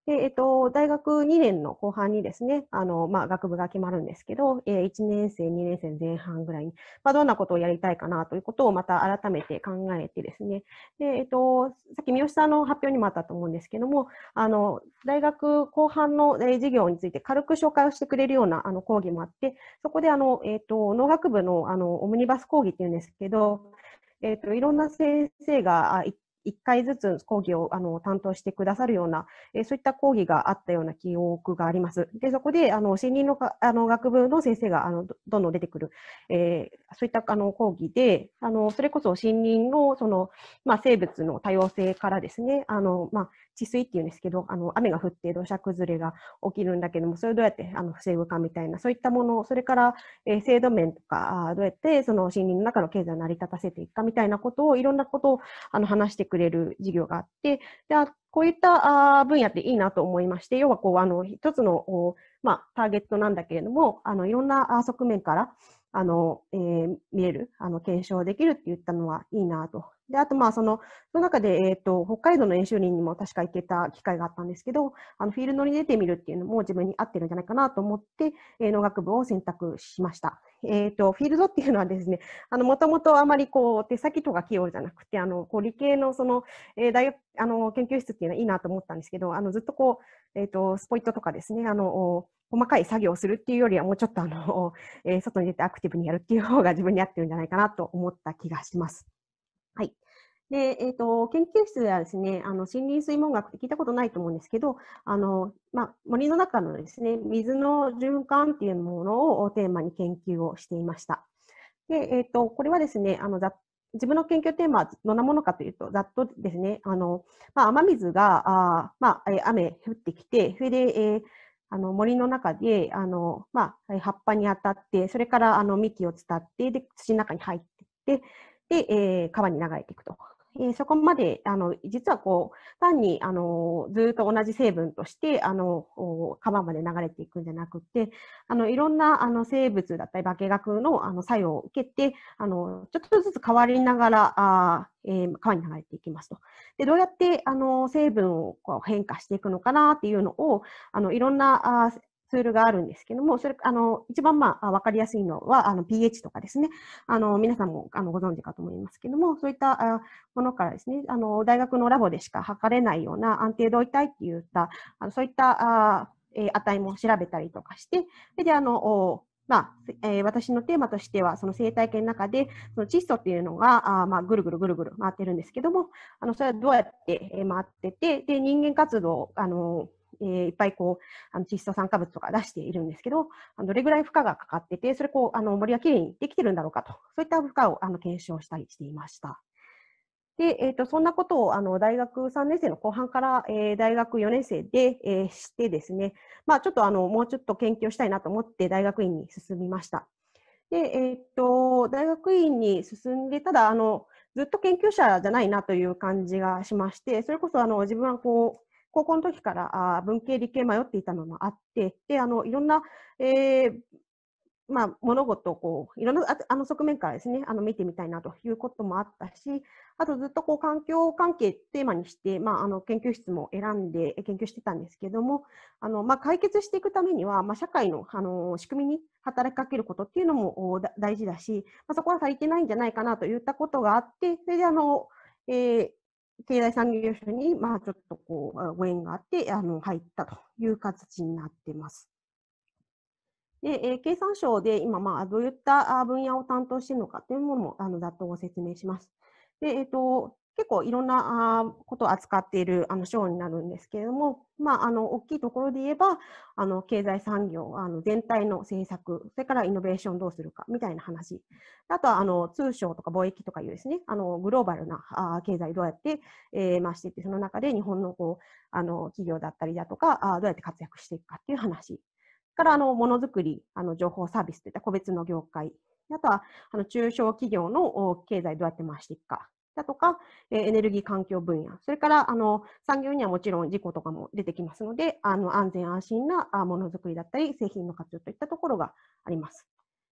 で、えっと、大学にねんの後半にですね、あの、まあ、学部が決まるんですけど、えー、いちねん生、にねん生前半ぐらいに、まあ、どんなことをやりたいかなということをまた改めて考えてですね、で、えっと、さっき三好さんの発表にもあったと思うんですけども、あの、大学後半の、えー、授業について軽く紹介をしてくれるようなあの講義もあって、そこであの、えっと、農学部のあの、オムニバス講義っていうんですけど、えっと、いろんな先生が、いっかいずつ講義をあの担当してくださるような、えー、そういった講義があったような記憶があります。で、そこで、あの、森林のかあの学部の先生があのどどんどん出てくる、えー、そういったあの講義で、あの、それこそ森林の、その、まあ、生物の多様性からですね、あの、まあ、治水っていうんですけど、あの、雨が降って土砂崩れが起きるんだけども、それをどうやってあの防ぐかみたいな、そういったもの、それから、えー、制度面とか、どうやってその森林の中の経済を成り立たせていくかみたいなことを、いろんなことをあの話してくれる授業があって、でこういった分野っていいなと思いまして、要はこうあの一つの、まあ、ターゲットなんだけれども、あのいろんな側面からあの、えー、見れる、あの検証できるって言ったのはいいなと。で、あと、まあ、その、その中で、えっと、北海道の演習林にも確か行けた機会があったんですけど、あの、フィールドに出てみるっていうのも自分に合ってるんじゃないかなと思って、えー、農学部を選択しました。えっと、フィールドっていうのはですね、あの、もともとあまりこう、手先とか器用じゃなくて、あの、こう、理系のその、えー、大学、あの、研究室っていうのはいいなと思ったんですけど、あの、ずっとこう、えっと、スポイトとかですね、あの、細かい作業をするっていうよりは、もうちょっとあの、えー、外に出てアクティブにやるっていう方が自分に合ってるんじゃないかなと思った気がします。はい。で、えっと、研究室ではですね、あの、森林水文学って聞いたことないと思うんですけど、あの、まあ、森の中のですね、水の循環っていうものをテーマに研究をしていました。で、えっと、これはですね、あの、自分の研究テーマはどんなものかというと、ざっとですね、あの、まあ、雨水が、あまあ、雨降ってきて、それで、えーあの森の中であの、まあ、葉っぱに当たって、それからあの幹を伝って、で土の中に入っていって、で、えー、川に流れていくと。えー、そこまであの実はこう単にあのずっと同じ成分としてあの川まで流れていくんじゃなくて、あのいろんなあの生物だったり化学のあの作用を受けて、あのちょっとずつ変わりながらあ、えー、川に流れていきますと。でどうやってあの成分をこう変化していくのかなっていうのをあのいろんなあツールがあるんですけども、それあの一番まあ分かりやすいのはあの pH とかですね、あの皆さんもあのご存知かと思いますけども、そういったあものからですね、あの大学のラボでしか測れないような安定度位体っていったあのそういったあ、えー、値も調べたりとかして、それであのまあえー、私のテーマとしては、その生態系の中で、その窒素っていうのが、あまあ、ぐるぐるぐるぐる回ってるんですけども、あのそれはどうやって回ってて、で人間活動、あのえー、いっぱいこうあの窒素酸化物とか出しているんですけど、あのどれぐらい負荷がかかってて、それこうあの森はきれいにできてるんだろうかと、そういった負荷をあの検証したりしていました。で、えーと、そんなことをあの大学さんねん生の後半から、えー、大学よねん生で、えー、してですね、まあ、ちょっとあのもうちょっと研究をしたいなと思って大学院に進みました。で、えーと、大学院に進んで、ただあのずっと研究者じゃないなという感じがしまして、それこそあの自分はこう高校の時からあ文系理系迷っていたのもあって、であのいろんな、えーまあ、物事をこういろんなあの側面からですね、あの見てみたいなということもあったし、あとずっとこう環境関係テーマにして、まあ、あの研究室も選んで研究してたんですけども、あのまあ、解決していくためには、まあ、社会のあの仕組みに働きかけることっていうのも大事だし、まあ、そこは足りてないんじゃないかなといったことがあって、それであの、えー、経済産業省に、まあ、ちょっとこうご縁があってあの入ったという形になっています。で、えー、経産省で今、まあ、どういった分野を担当しているのかというものもあのざっとご説明します。で、えーと、結構いろんなあことを扱っているあの省になるんですけれども、まあ、あの大きいところで言えば、あの経済産業あの全体の政策、それからイノベーションどうするかみたいな話、あとはあの通商とか貿易とかいうですね、あのグローバルなあ経済どうやって、えー、回していって、その中で日本のこうあの企業だったりだとかあ、どうやって活躍していくかっていう話。からあのものづくり、あの情報サービスといった個別の業界、あとはあの中小企業の経済どうやって回していくか、だとか、エネルギー環境分野、それからあの産業にはもちろん事故とかも出てきますので、あの安全安心なものづくりだったり、製品の活用といったところがあります。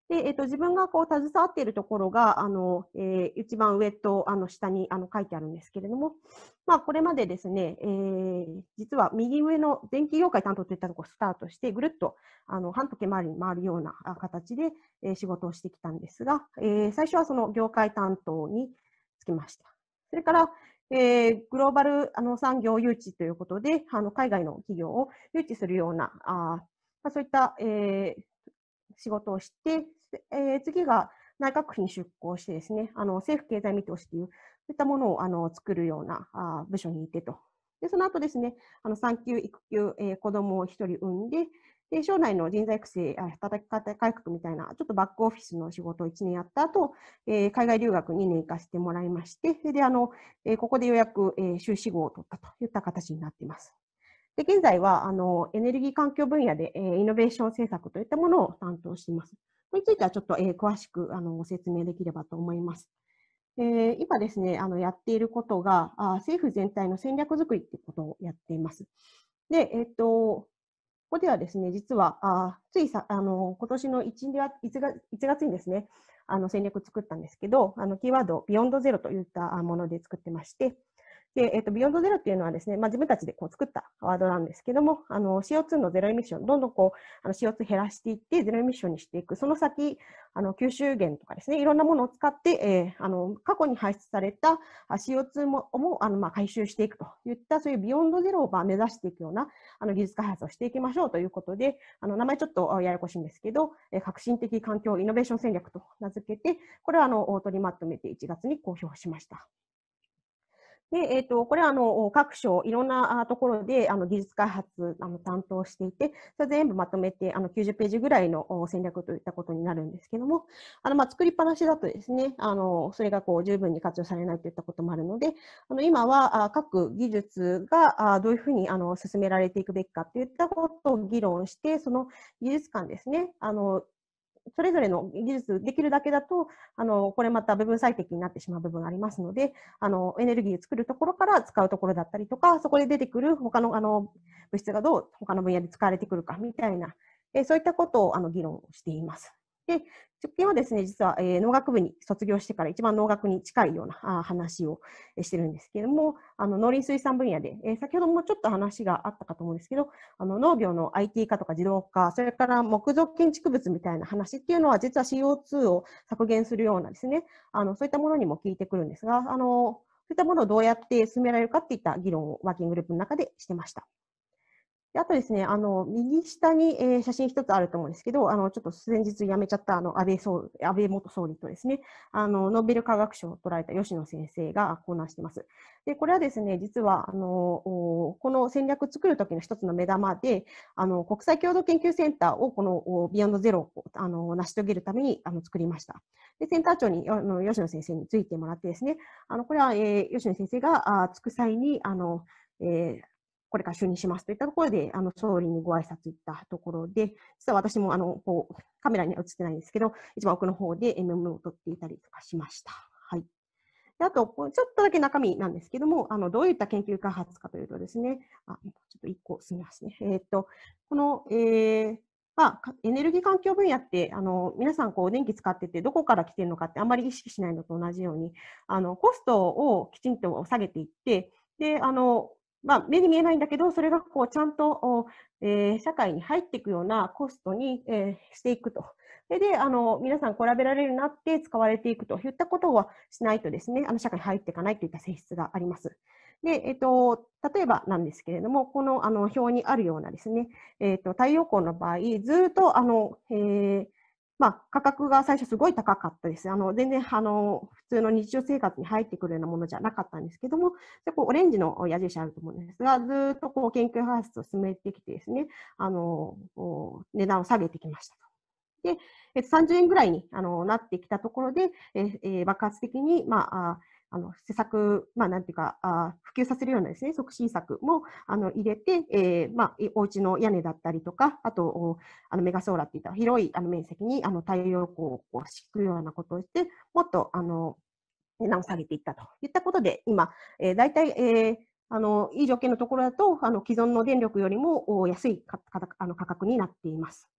で、えっと、自分がこう携わっているところが、あの、えー、一番上とあの下にあの書いてあるんですけれども、まあ、これまでですね、えー、実は右上の電気業界担当といったところをスタートして、ぐるっとあの半時計回りに回るような形で、えー、仕事をしてきたんですが、えー、最初はその業界担当につきました。それから、えー、グローバルあの産業誘致ということで、あの海外の企業を誘致するような、あまあ、そういった、えー、仕事をして、えー、次が内閣府に出向してですね、あの政府経済見通しという、そういったものをあの作るようなあ部署にいてと。で、その後ですね、あの産休、育休、えー、子供を一人産んで、で、省内の人材育成、働き方改革みたいな、ちょっとバックオフィスの仕事をいちねんやった後、えー、海外留学にねん行かせてもらいまして、それで、あの、えー、ここでようやく、えー、修士号を取ったといった形になっています。で、現在は、あの、エネルギー環境分野で、えー、イノベーション政策といったものを担当しています。これについてはちょっと、えー、詳しく、あの、ご説明できればと思います。えー、今ですね、あの、やっていることが、あ政府全体の戦略づくりということをやっています。で、えっと、ここではですね、実は、あついさ、あの、今年のいちがつにですね、あの、戦略作ったんですけど、あの、キーワード、ビヨンドゼロといったもので作ってまして、で、えっと、ビヨンドゼロっていうのはですね、まあ、自分たちでこう作ったワードなんですけども、あの シーオーツー のゼロエミッション、どんどんこうあの シーオーツー 減らしていって、ゼロエミッションにしていく、その先、あの吸収源とかですね、いろんなものを使って、えー、あの過去に排出された シーオーツー ももあのまあ回収していくといった、そういうビヨンドゼロを目指していくようなあの技術開発をしていきましょうということで、あの名前ちょっとややこしいんですけど、革新的環境イノベーション戦略と名付けて、これはあの取りまとめていちがつに公表しました。で、えっと、これはあの各省、いろんなところであの技術開発あの担当していて、それ全部まとめてあのきゅうじゅっページぐらいの戦略といったことになるんですけども、あのまあ作りっぱなしだとですね、あのそれがこう十分に活用されないといったこともあるので、あの今は各技術がどういうふうにあの進められていくべきかといったことを議論して、その技術間ですね、あのそれぞれの技術できるだけだと、あの、これまた部分最適になってしまう部分がありますので、あの、エネルギーを作るところから使うところだったりとか、そこで出てくる他の、あの、物質がどう他の分野で使われてくるかみたいな、えそういったことを、あの、議論しています。で、直近はですね、実は、えー、農学部に卒業してから一番農学に近いようなあ話をしてるんですけれども、あの農林水産分野で、えー、先ほどもちょっと話があったかと思うんですけど、あの農業の アイティー 化とか自動化、それから木造建築物みたいな話っていうのは、実は シーオーツー を削減するようなですね、あのそういったものにも効いてくるんですが、あのそういったものをどうやって進められるかっていった議論をワーキンググループの中でしてました。であとですね、あの、右下に、えー、写真一つあると思うんですけど、あの、ちょっと先日辞めちゃったあの安倍総安倍元総理とですね、あの、ノーベル化学賞を取られた吉野先生が講談しています。で、これはですね、実は、あの、この戦略を作るときの一つの目玉で、あの、国際共同研究センターをこのビヨンドゼロをあの成し遂げるためにあの作りました。で、センター長にあの吉野先生についてもらってですね、あの、これは、えー、吉野先生があつく際に、あの、えーこれから就任しますといったところで、あの総理にご挨拶行ったところで、実は私もあのこうカメラには映ってないんですけど、一番奥の方で エムエム を撮っていたりとかしました。はい。であと、ちょっとだけ中身なんですけども、あのどういった研究開発かというとですね、あちょっといっこ進みますね。えー、っと、この、えーまあ、エネルギー環境分野って、あの皆さんこう電気使ってて、どこから来てるのかってあんまり意識しないのと同じように、あのコストをきちんと下げていって、で、あのまあ、目に見えないんだけど、それがこうちゃんと、えー、社会に入っていくようなコストに、えー、していくと。それで、あの、皆さん、比べられるようになって使われていくといったことはしないとですね、あの、社会に入っていかないといった性質があります。で、えっと、例えばなんですけれども、この、あの、表にあるようなですね、えっと、太陽光の場合、ずっと、あの、えー、まあ、価格が最初すごい高かったです。あの、全然、あの、普通の日常生活に入ってくるようなものじゃなかったんですけども、でこうオレンジの矢印あると思うんですが、ずっとこう研究開発を進めてきてですね、あの、値段を下げてきました。で、えっと、さんじゅうえんぐらいにあのなってきたところで、えー、爆発的に、まあ、ああの施策、まあ、なんていうかあ、普及させるようなですね、促進策もあの入れて、えーまあ、お家の屋根だったりとか、あと、あのメガソーラーっていった広いあの面積にあの太陽光を敷くようなことをして、もっとあの値段を下げていったといったことで、今、えー、大体、えーあのいい条件のところだと、あの既存の電力よりも安いかかあの価格になっています。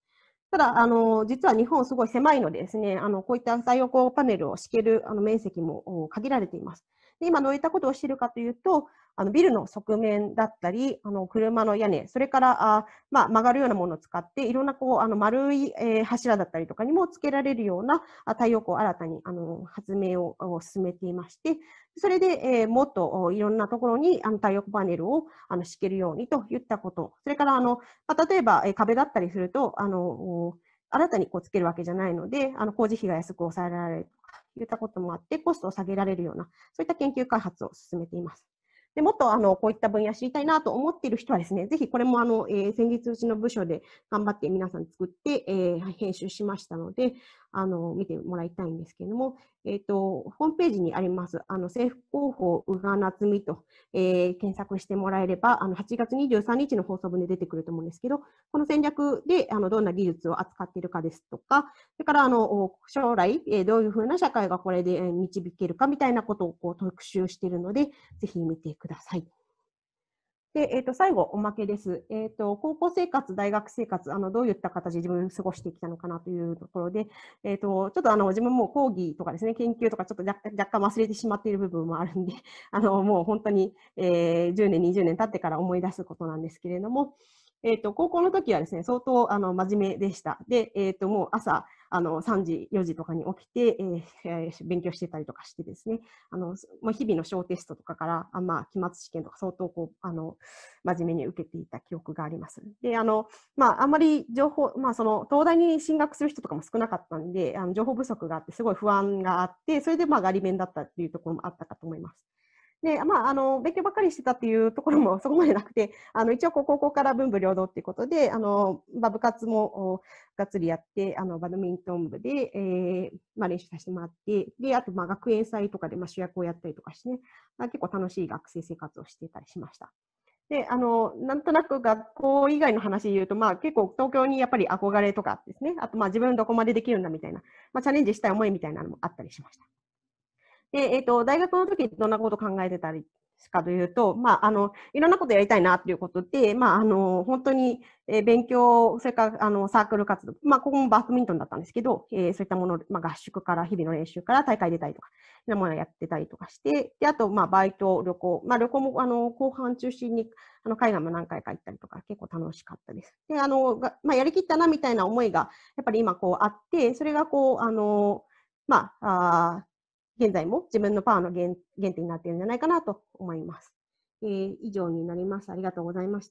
ただ、あの、実は日本すごい狭いのでですね、あの、こういった太陽光パネルを敷けるあの面積も限られています。で、今どういったことをしているかというと、あのビルの側面だったり、あの車の屋根、それからあ、まあ、曲がるようなものを使って、いろんなこうあの丸い、えー、柱だったりとかにもつけられるような太陽光を新たにあの発明を進めていまして、それで、えー、もっといろんなところにあの太陽光パネルをあの敷けるようにといったこと、それからあの、まあ、例えば、えー、壁だったりすると、あの新たにこうつけるわけじゃないので、あの工事費が安く抑えられるといったこともあって、コストを下げられるような、そういった研究開発を進めています。でもっとあのこういった分野知りたいなと思っている人はですね、ぜひこれもあの、えー、先日うちの部署で頑張って皆さん作って、えー、編集しましたので、あの見てもらいたいんですけれども、えーと、ホームページにありますあの政府広報宇賀夏美と、えー、検索してもらえれば、あのはちがつにじゅうさんにちの放送分で出てくると思うんですけど、この戦略であのどんな技術を扱っているかですとか、それからあの将来、えー、どういうふうな社会がこれで導けるかみたいなことをこう特集しているので、ぜひ見てください。で、えー、と最後、おまけです。えー、と高校生活、大学生活、あのどういった形で自分過ごしてきたのかなというところで、えー、とちょっとあの自分も講義とかですね、研究とかちょっと若干、若干忘れてしまっている部分もあるんで、あのもう本当に、えー、じゅうねん、にじゅうねん経ってから思い出すことなんですけれども、えー、と高校の時はですね、相当あの真面目でした。で、えー、ともう朝あのさんじ、よじとかに起きて、えー、勉強してたりとかしてですね、あのもう日々の小テストとかから、あまあ、期末試験とか相当こうあの真面目に受けていた記憶があります。で、あのまあ、あんまり情報、まあ、その東大に進学する人とかも少なかったんで、あの情報不足があって、すごい不安があって、それでまあガリ勉だったっていうところもあったかと思います。で、まあ、あの、勉強ばっかりしてたっていうところもそこまでなくて、あの、一応、高校から文武両道っていうことで、あの、まあ、部活もがっつりやって、あの、バドミントン部で、えー、まあ、練習させてもらって、で、あと、まあ、学園祭とかで、まあ、主役をやったりとかしてね、まあ、結構楽しい学生生活をしていたりしました。で、あの、なんとなく学校以外の話で言うと、まあ結構東京にやっぱり憧れとかですね、あとまあ自分どこまでできるんだみたいな、まあチャレンジしたい思いみたいなのもあったりしました。で、えっと、大学の時どんなことを考えてたりかというと、まあ、あの、いろんなことやりたいなということで、まあ、あの、本当に、えー、勉強、それから、あの、サークル活動、まあ、ここもバドミントンだったんですけど、えー、そういったもの、まあ、合宿から、日々の練習から大会出たりとか、いろんなものをやってたりとかして、で、あと、まあ、バイト、旅行、まあ、旅行も、あの、後半中心に、あの、海外も何回か行ったりとか、結構楽しかったです。で、あの、まあ、やりきったな、みたいな思いが、やっぱり今、こう、あって、それが、こう、あの、まあ、あ現在も自分のパワーの 原, 原点になっているんじゃないかなと思います。えー、以上になります。ありがとうございました。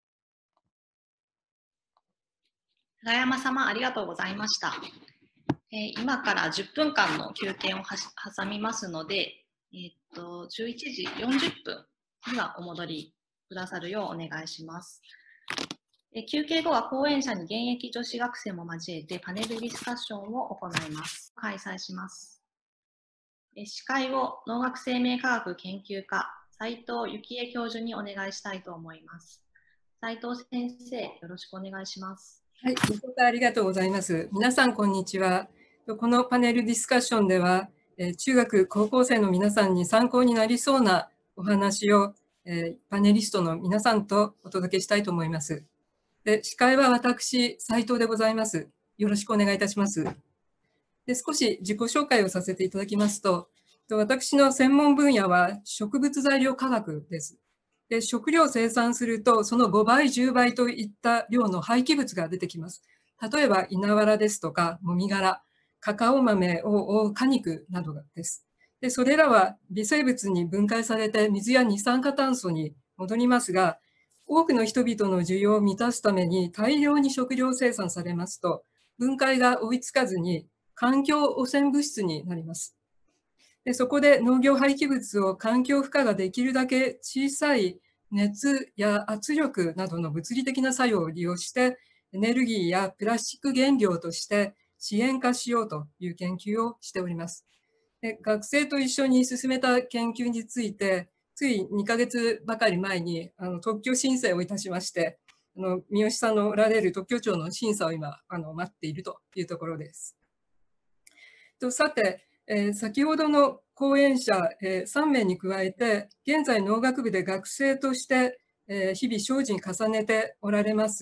永山様、ありがとうございました。えー、今からじゅっぷんかんの休憩を挟みますので、えー、っとじゅういちじよんじゅっぷんにはお戻りくださるようお願いします。えー、休憩後は講演者に現役女子学生も交えてパネルディスカッションを行います。開催します。司会を農学生命科学研究家、斉藤幸恵教授にお願いしたいと思います。斉藤先生、よろしくお願いします。 はい、ご紹介ありがとうございます。皆さん、こんにちは。このパネルディスカッションでは、中学、高校生の皆さんに参考になりそうなお話をパネリストの皆さんとお届けしたいと思います。で、司会は私、斉藤でございます。よろしくお願いいたします。で、少し自己紹介をさせていただきますと、私の専門分野は植物材料科学です。で、食料を生産すると、そのごばい、じゅうばいといった量の廃棄物が出てきます。例えば、稲わらですとか、もみ殻、カカオ豆を覆う果肉などです。で、それらは微生物に分解されて水や二酸化炭素に戻りますが、多くの人々の需要を満たすために大量に食料生産されますと、分解が追いつかずに環境汚染物質になります。で、そこで農業廃棄物を環境負荷ができるだけ小さい熱や圧力などの物理的な作用を利用して、エネルギーやプラスチック原料として資源化しようという研究をしております。で、学生と一緒に進めた研究について、ついにかげつばかり前にあの特許申請をいたしまして、あの三好さんのおられる特許庁の審査を今あの待っているというところです。とさて、えー、先ほどの講演者、えー、さんめいに加えて、現在農学部で学生として、えー、日々精進重ねておられます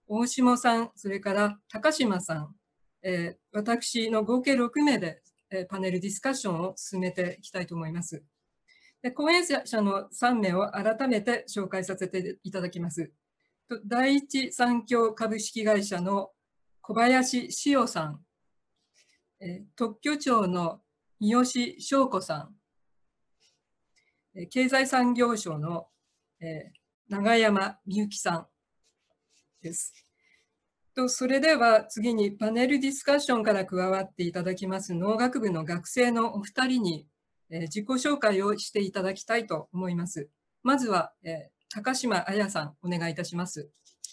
大下さん、それから高島さん、えー、私の合計ろくめいで、えー、パネルディスカッションを進めていきたいと思います。で、講演者のさんめいを改めて紹介させていただきます。第一三共株式会社の小林志代さん、えー、特許庁の三好翔子さん、えー、経済産業省の、えー、永山美幸さんです。とそれでは次にパネルディスカッションから加わっていただきます農学部の学生のお二人に、えー、自己紹介をしていただきたいと思います。まずは、えー、高島彩さん、お願いいたします。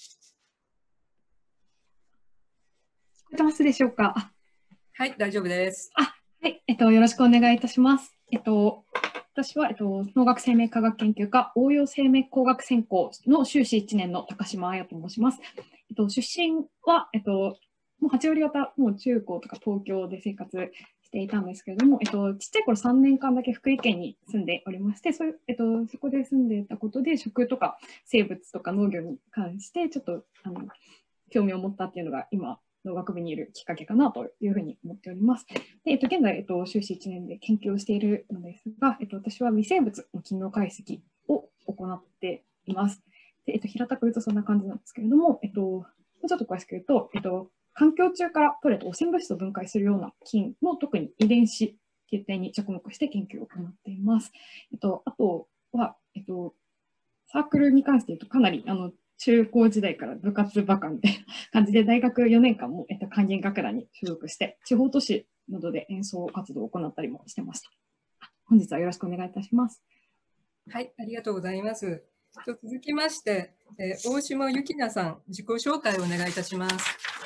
聞こえてますでしょうか？ はい、大丈夫です。 あ、はい、えっと、よろしくお願いいたします。えっと、私は、えっと、農学生命科学研究科応用生命工学専攻の修士いちねんの高島彩と申します。えっと、出身は、えっと、もうはち割方、もう中高とか東京で生活していたんですけれども、えっと、ちっちゃい頃さんねんかんだけ福井県に住んでおりまして、そういう、えっと、そこで住んでいたことで、食とか生物とか農業に関して、ちょっと、あの、興味を持ったっていうのが今、農学部にいるきっかけかなというふうに思っております。で、えっと、現在、えっと、修士いちねんで研究をしているのですが、えっと、私は微生物の機能解析を行っています。で、えっと、平たく言うとそんな感じなんですけれども、えっと、ちょっと詳しく言うと、えっと、環境中から取れた汚染物質を分解するような菌の特に遺伝子っていう点に着目して研究を行っています。えっと、あとは、えっと、サークルに関して言うとかなりあの中高時代から部活バカみたいな感じで大学よねんかんも、えっと、管弦楽団に所属して地方都市などで演奏活動を行ったりもしてました。本日はよろしくお願いいたします。 はい、ありがとうございます。続きまして、えー、大下幸奈さん、自己紹介をお願いいたします。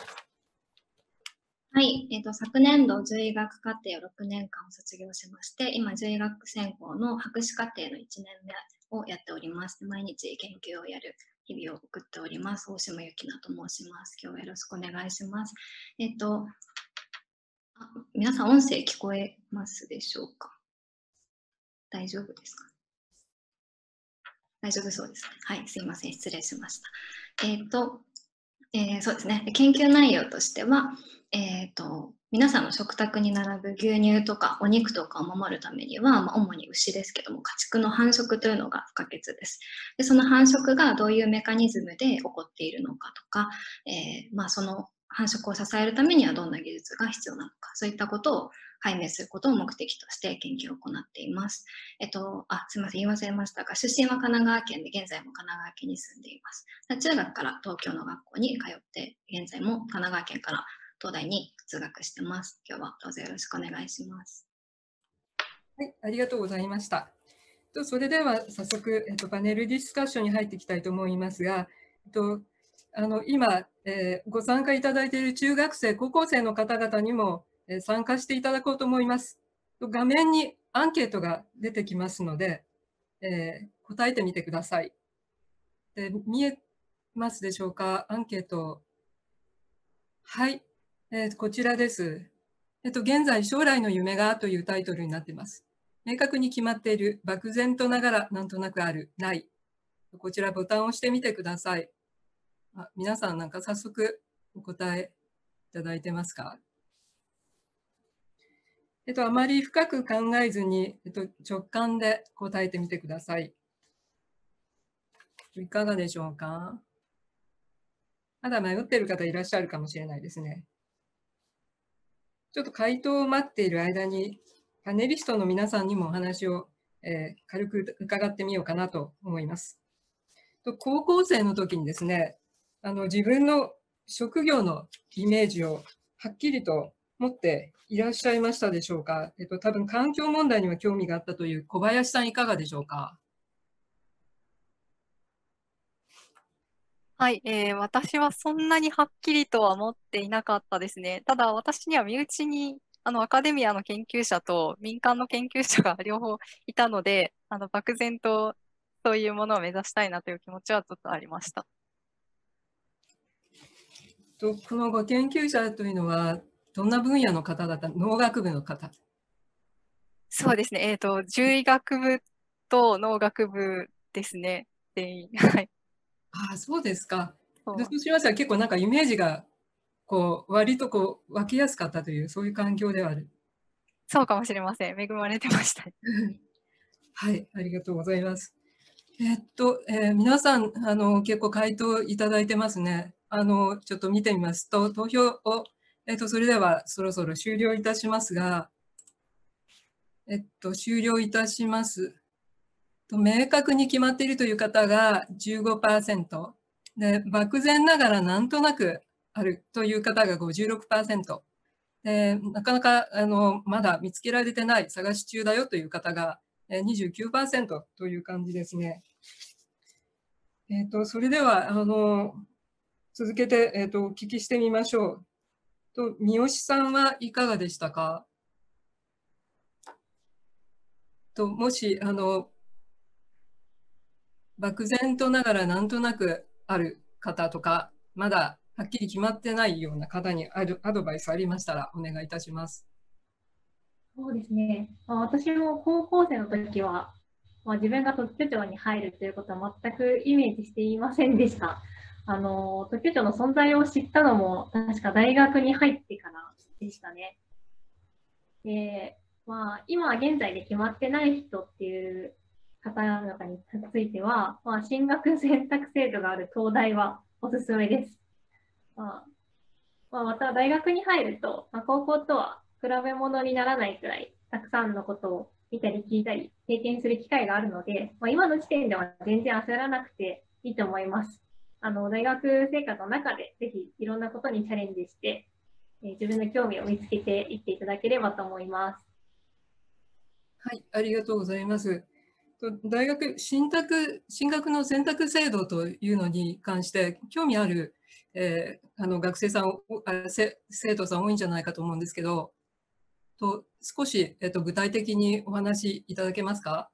はい、えーと、昨年度獣医学課程をろくねんかんを卒業しまして、今、獣医学専攻の博士課程のいちねんめをやっております。毎日研究をやる日々を送っております。大下幸奈と申します。今日はよろしくお願いします。えっ、ー、とあ、皆さん音声聞こえますでしょうか？大丈夫ですか？大丈夫そうですね。はい、すいません、失礼しました。えっ、ー、と、えー、そうですね。研究内容としては、えっ、ー、と、皆さんの食卓に並ぶ牛乳とかお肉とかを守るためには、まあ、主に牛ですけども、家畜の繁殖というのが不可欠です。で、その繁殖がどういうメカニズムで起こっているのかとか、えー、まあ、その繁殖を支えるためにはどんな技術が必要なのか、そういったことを解明することを目的として研究を行っています。えっと、あ、すみません、言い忘れましたが、出身は神奈川県で、現在も神奈川県に住んでいます。中学から東京の学校に通って、現在も神奈川県から東大に通学してます。今日はどうぞよろしくお願いします。 はい、ありがとうございました。それでは早速、えっと、パネルディスカッションに入っていきたいと思いますが、えっと、あの今、えー、ご参加いただいている中学生、高校生の方々にも、えー、参加していただこうと思います。画面にアンケートが出てきますので、えー、答えてみてください。で、見えますでしょうか？アンケート。はい、えー、こちらです。えっと、現在、将来の夢がというタイトルになっています。明確に決まっている、漠然とながらなんとなくある、ない。こちらボタンを押してみてください。あ、皆さんなんか早速お答えいただいてますか？えっと、あまり深く考えずに、えっと、直感で答えてみてください。いかがでしょうか？まだ迷っている方いらっしゃるかもしれないですね。ちょっと回答を待っている間に、パネリストの皆さんにもお話を、えー、軽く伺ってみようかなと思います。高校生の時にですね、あの自分の職業のイメージをはっきりと持っていらっしゃいましたでしょうか？えっと、多分環境問題には興味があったという小林さん、いかがでしょうか？ はい、えー、私はそんなにはっきりとは持っていなかったですね。ただ、私には身内にあのアカデミアの研究者と民間の研究者が両方いたので、あの漠然とそういうものを目指したいなという気持ちはちょっとありました。 とこのご研究者というのは、どんな分野の方々、農学部の方？ そうですね、えーと、獣医学部と農学部ですね、全員。はい。 ああ、そうですか。 でそうしましたら結構なんかイメージがこう割とこう湧きやすかったというそういう環境ではある。 そうかもしれません。恵まれてました。 はい、ありがとうございます。えっと、えー、皆さんあの結構回答いただいてますね。あのちょっと見てみますと投票を、えっと、それではそろそろ終了いたしますが、えっと、終了いたします。明確に決まっているという方が じゅうごパーセント で、漠然ながらなんとなくあるという方が ごじゅうろくパーセント で、なかなかあのまだ見つけられてない、探し中だよという方が にじゅうきゅうパーセント という感じですね。えっと、それではあの続けて、えっと、お聞きしてみましょう。と三好さんはいかがでしたか？ともしあの漠然とながらなんとなくある方とか、まだはっきり決まってないような方にアドアドバイスありましたらお願いいたします。 そうですね。まあ、私も高校生の時は、まあ、自分が特許庁に入るということは全くイメージしていませんでした。あの特許庁の存在を知ったのも確か大学に入ってからでしたね。で、まあ、今現在で決まってない人っていう方々については、まあ、進学選択制度がある東大はおすすめです。まあまあ、また大学に入ると、まあ、高校とは比べ物にならないくらいたくさんのことを見たり聞いたり経験する機会があるので、まあ、今の時点では全然焦らなくていいと思います。あの大学生活の中でぜひいろんなことにチャレンジして、えー、自分の興味を見つけていっていただければと思います。 はい、ありがとうございます。大学進学、進学の選択制度というのに関して興味ある、えー、あの学生さんあせ、生徒さん多いんじゃないかと思うんですけど、と少し、えっと、具体的にお話しいただけますか？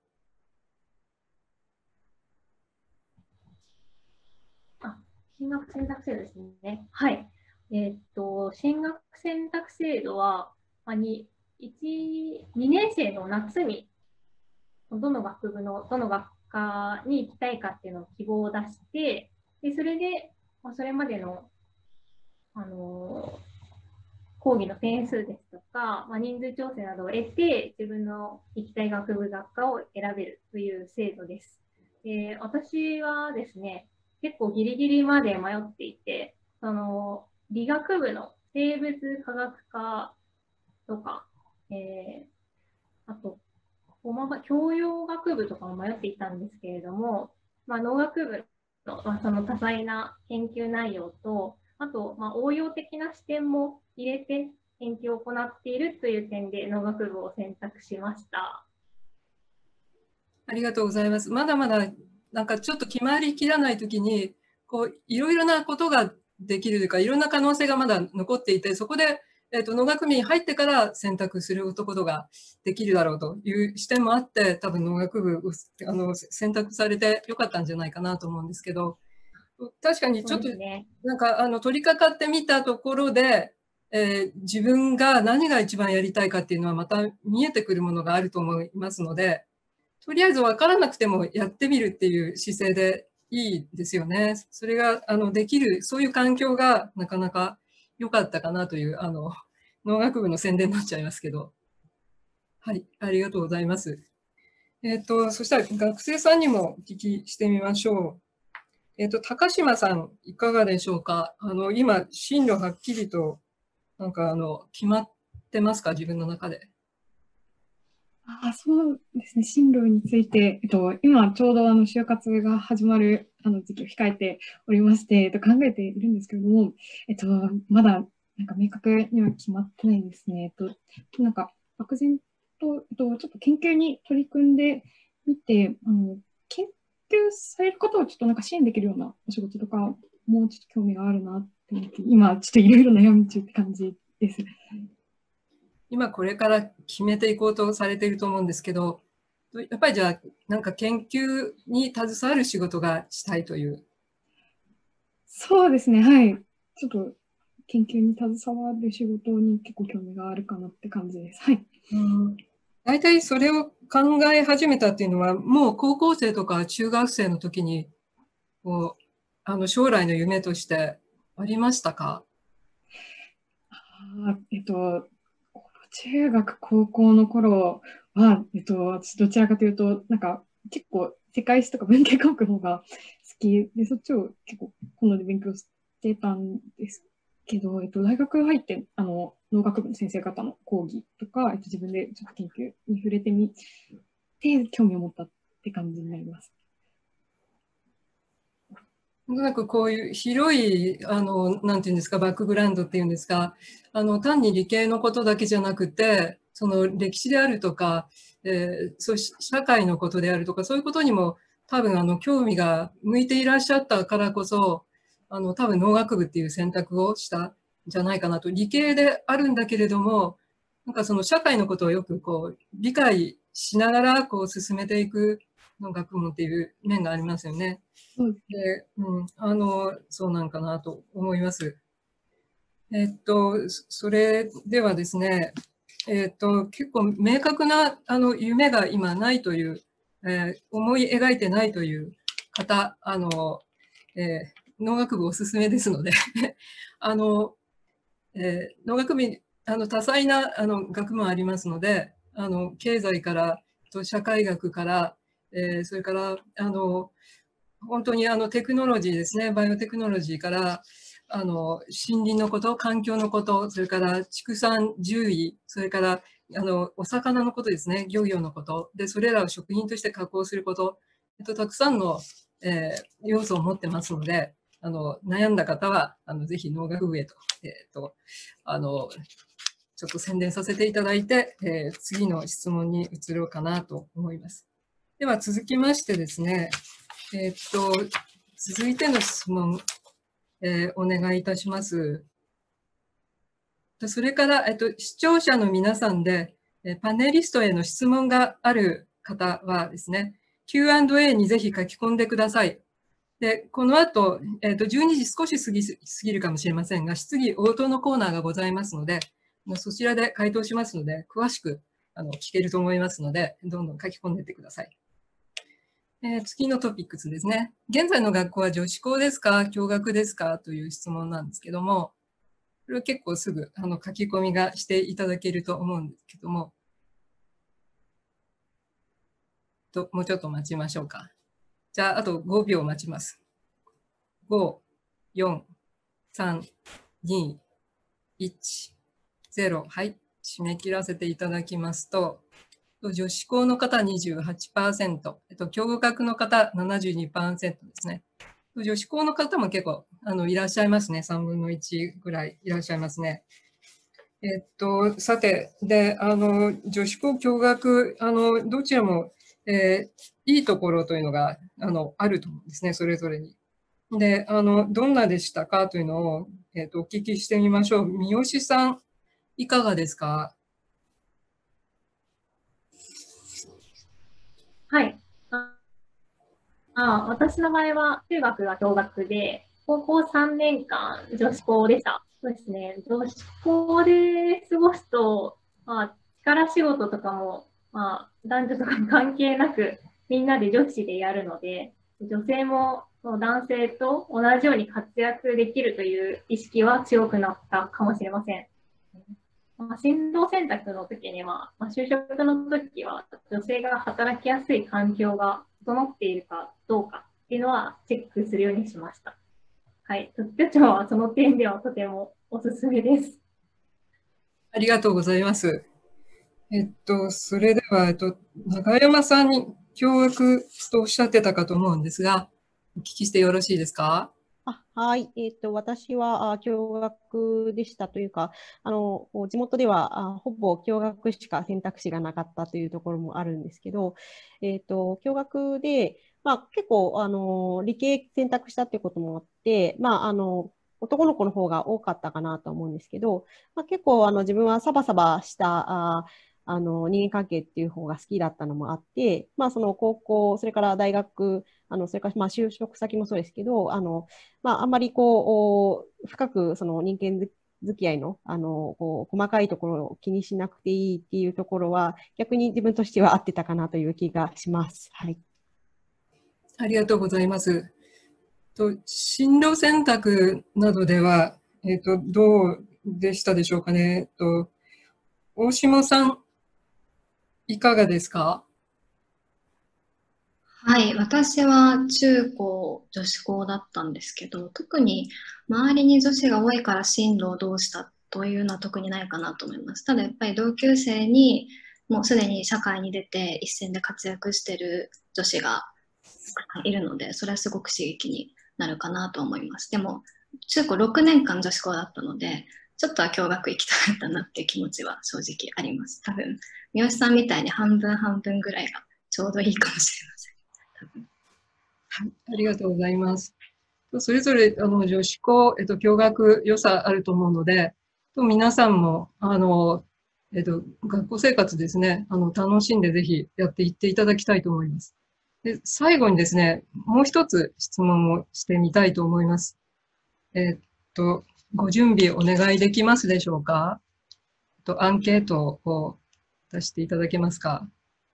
あ、進学選択制度ですね。はい。えー、っと、進学選択制度は、まあ、にいち、にねん生の夏にどの学部のどの学科に行きたいかっていうのを希望を出して、でそれで、まあ、それまでの、あのー、講義の点数ですとか、まあ、人数調整などを得て、自分の行きたい学部学科を選べるという制度です。で、私はですね、結構ギリギリまで迷っていて、その理学部の生物科学科とか、えー、あと、教養学部とかも迷っていたんですけれども、まあ、農学部の、まあ、その多彩な研究内容と、あと、まあ、応用的な視点も入れて研究を行っているという点で農学部を選択しました。 ありがとうございます。まだまだなんかちょっと決まりきらないときに、こういろいろなことができるというか、いろんな可能性がまだ残っていて、そこでえーと、農学部に入ってから選択することができるだろうという視点もあって、多分農学部をあの選択されてよかったんじゃないかなと思うんですけど、確かにちょっとなんかあの取り掛かってみたところで、えー、自分が何が一番やりたいかっていうのはまた見えてくるものがあると思いますので、とりあえず分からなくてもやってみるっていう姿勢でいいですよね。それがあのできる、そういう環境がなかなか良かったかなという、あの、農学部の宣伝になっちゃいますけど。はい、ありがとうございます。えっと、そしたら学生さんにもお聞きしてみましょう。えっと、高島さん、いかがでしょうか？あの、今、進路はっきりと、なんか、あの、決まってますか？自分の中で。 あ、そうですね。進路について、えっと、今ちょうどあの就活が始まるあの時期を控えておりまして、えっと、考えているんですけれども、えっと、まだなんか明確には決まってないですね。えっと、なんか漠然と、えっと、ちょっと研究に取り組んでみて、あの研究されることをちょっとなんか支援できるようなお仕事とか、もうちょっと興味があるなって思って、今ちょっといろいろ悩み中って感じです。 今これから決めていこうとされていると思うんですけど、やっぱりじゃあなんか研究に携わる仕事がしたいという。 そうですね、はい。ちょっと研究に携わる仕事に結構興味があるかなって感じです。はい。 うん、大体それを考え始めたっていうのは、もう高校生とか中学生の時にこうあの将来の夢としてありましたか？ あえっと、中学、高校の頃は、えっと、私どちらかというと、なんか結構世界史とか文系科目の方が好きで、そっちを結構好んで勉強してたんですけど、えっと、大学入って、あの、農学部の先生方の講義とか、えっと、自分でちょっと研究に触れてみて、興味を持ったって感じになります。 なんかこういう広い、あの、なんていうんですか、バックグラウンドっていうんですか、あの、単に理系のことだけじゃなくて、その歴史であるとか、えー、そう社会のことであるとか、そういうことにも多分あの、興味が向いていらっしゃったからこそ、あの、多分農学部っていう選択をしたんじゃないかなと。理系であるんだけれども、なんかその社会のことをよくこう、理解しながらこう進めていくの学問っていう面がありますよね。で、うん、あの、そうなんかなと思います。えっと、それではですね、えっと、結構明確なあの夢が今ないという、えー、思い描いてないという方、あの、えー、農学部おすすめですので、あの、えー、農学部にあの多彩なあの学問ありますので、あの経済からと社会学から、えー、それからあの本当にあのテクノロジーですね、バイオテクノロジーからあの森林のこと、環境のこと、それから畜産獣医、それからあのお魚のことですね、漁業のこと、でそれらを食品として加工すること、えっと、たくさんの、えー、要素を持ってますので、あの悩んだ方はあのぜひ農学部へと、えーとあのちょっと宣伝させていただいて、えー、次の質問に移ろうかなと思います。では続きましてですね、えっと、続いての質問、えー、お願いいたします。それから、えっと、視聴者の皆さんで、パネリストへの質問がある方はですね、キューアンドエー にぜひ書き込んでください。で、この後、えっと、じゅうにじ少し過ぎ、過ぎるかもしれませんが、質疑応答のコーナーがございますので、そちらで回答しますので、詳しくあの聞けると思いますので、どんどん書き込んでいってください。えー、次のトピックスですね。現在の学校は女子校ですか、共学ですかという質問なんですけども、これは結構すぐあの書き込みがしていただけると思うんですけども、ともうちょっと待ちましょうか。じゃあ、あとごびょう待ちます。ご、よん、さん、に、いち、ゼロ。はい。締め切らせていただきますと、女子校の方 にじゅうはちパーセント、えっと、共学の方 ななじゅうにパーセント ですね。女子校の方も結構あのいらっしゃいますね。さんぶんのいちぐらいいらっしゃいますね。えっと、さて、で、あの、女子校共学、あの、どちらも、えー、いいところというのが、あの、あると思うんですね、それぞれに。で、あの、どんなでしたかというのを、えっと、お聞きしてみましょう。三好さん、いかがですか？ はい。ああ、私の場合は中学が共学で、高校さんねんかん女子校でした。そうですね。女子校で過ごすと、まあ、力仕事とかも、まあ、男女とか関係なく、みんなで女子でやるので、女性も男性と同じように活躍できるという意識は強くなったかもしれません。まあ、進路選択の時には、まあ、就職の時は女性が働きやすい環境が整っているかどうかっていうのはチェックするようにしました。はい、特許庁はその点ではとてもおすすめです。 ありがとうございます。えっと、それでは、えっと、中山さんに共学とおっしゃってたかと思うんですが、お聞きしてよろしいですか？ あはい。えっと、私は、あ共学でしたというか、あの、地元では、あほぼ共学しか選択肢がなかったというところもあるんですけど、えっと、共学で、まあ、結構、あの、理系選択したっていうこともあって、まあ、あの、男の子の方が多かったかなと思うんですけど、まあ、結構、あの、自分はサバサバした、ああの、人間関係っていう方が好きだったのもあって、まあ、その高校、それから大学、あの、それから、まあ、就職先もそうですけど、あの、まあ、あんまりこう、深くその人間付き合いの、あの、こう、細かいところを気にしなくていいっていうところは、逆に自分としては合ってたかなという気がします。はい。 ありがとうございます。 と、進路選択などでは、えっと、どうでしたでしょうかね。えっと、大下さん、いかがですか？ はい、私は中高女子校だったんですけど、特に周りに女子が多いから進路をどうしたというのは特にないかなと思います。ただやっぱり同級生にもうすでに社会に出て一線で活躍している女子がいるので、それはすごく刺激になるかなと思います。でも中高ろくねんかん女子校だったので、ちょっとは共学行きたかったなっていう気持ちは正直あります。多分、三好さんみたいに半分半分ぐらいがちょうどいいかもしれません。 はい、ありがとうございます。それぞれ、あの、女子校、えっと、共学良さあると思うので、皆さんも、あの、えっと、学校生活ですね、あの、楽しんでぜひやっていっていただきたいと思います。で、最後にですね、もう一つ質問をしてみたいと思います。えっと、ご準備お願いできますでしょうか？えっと、アンケートを出していただけますか？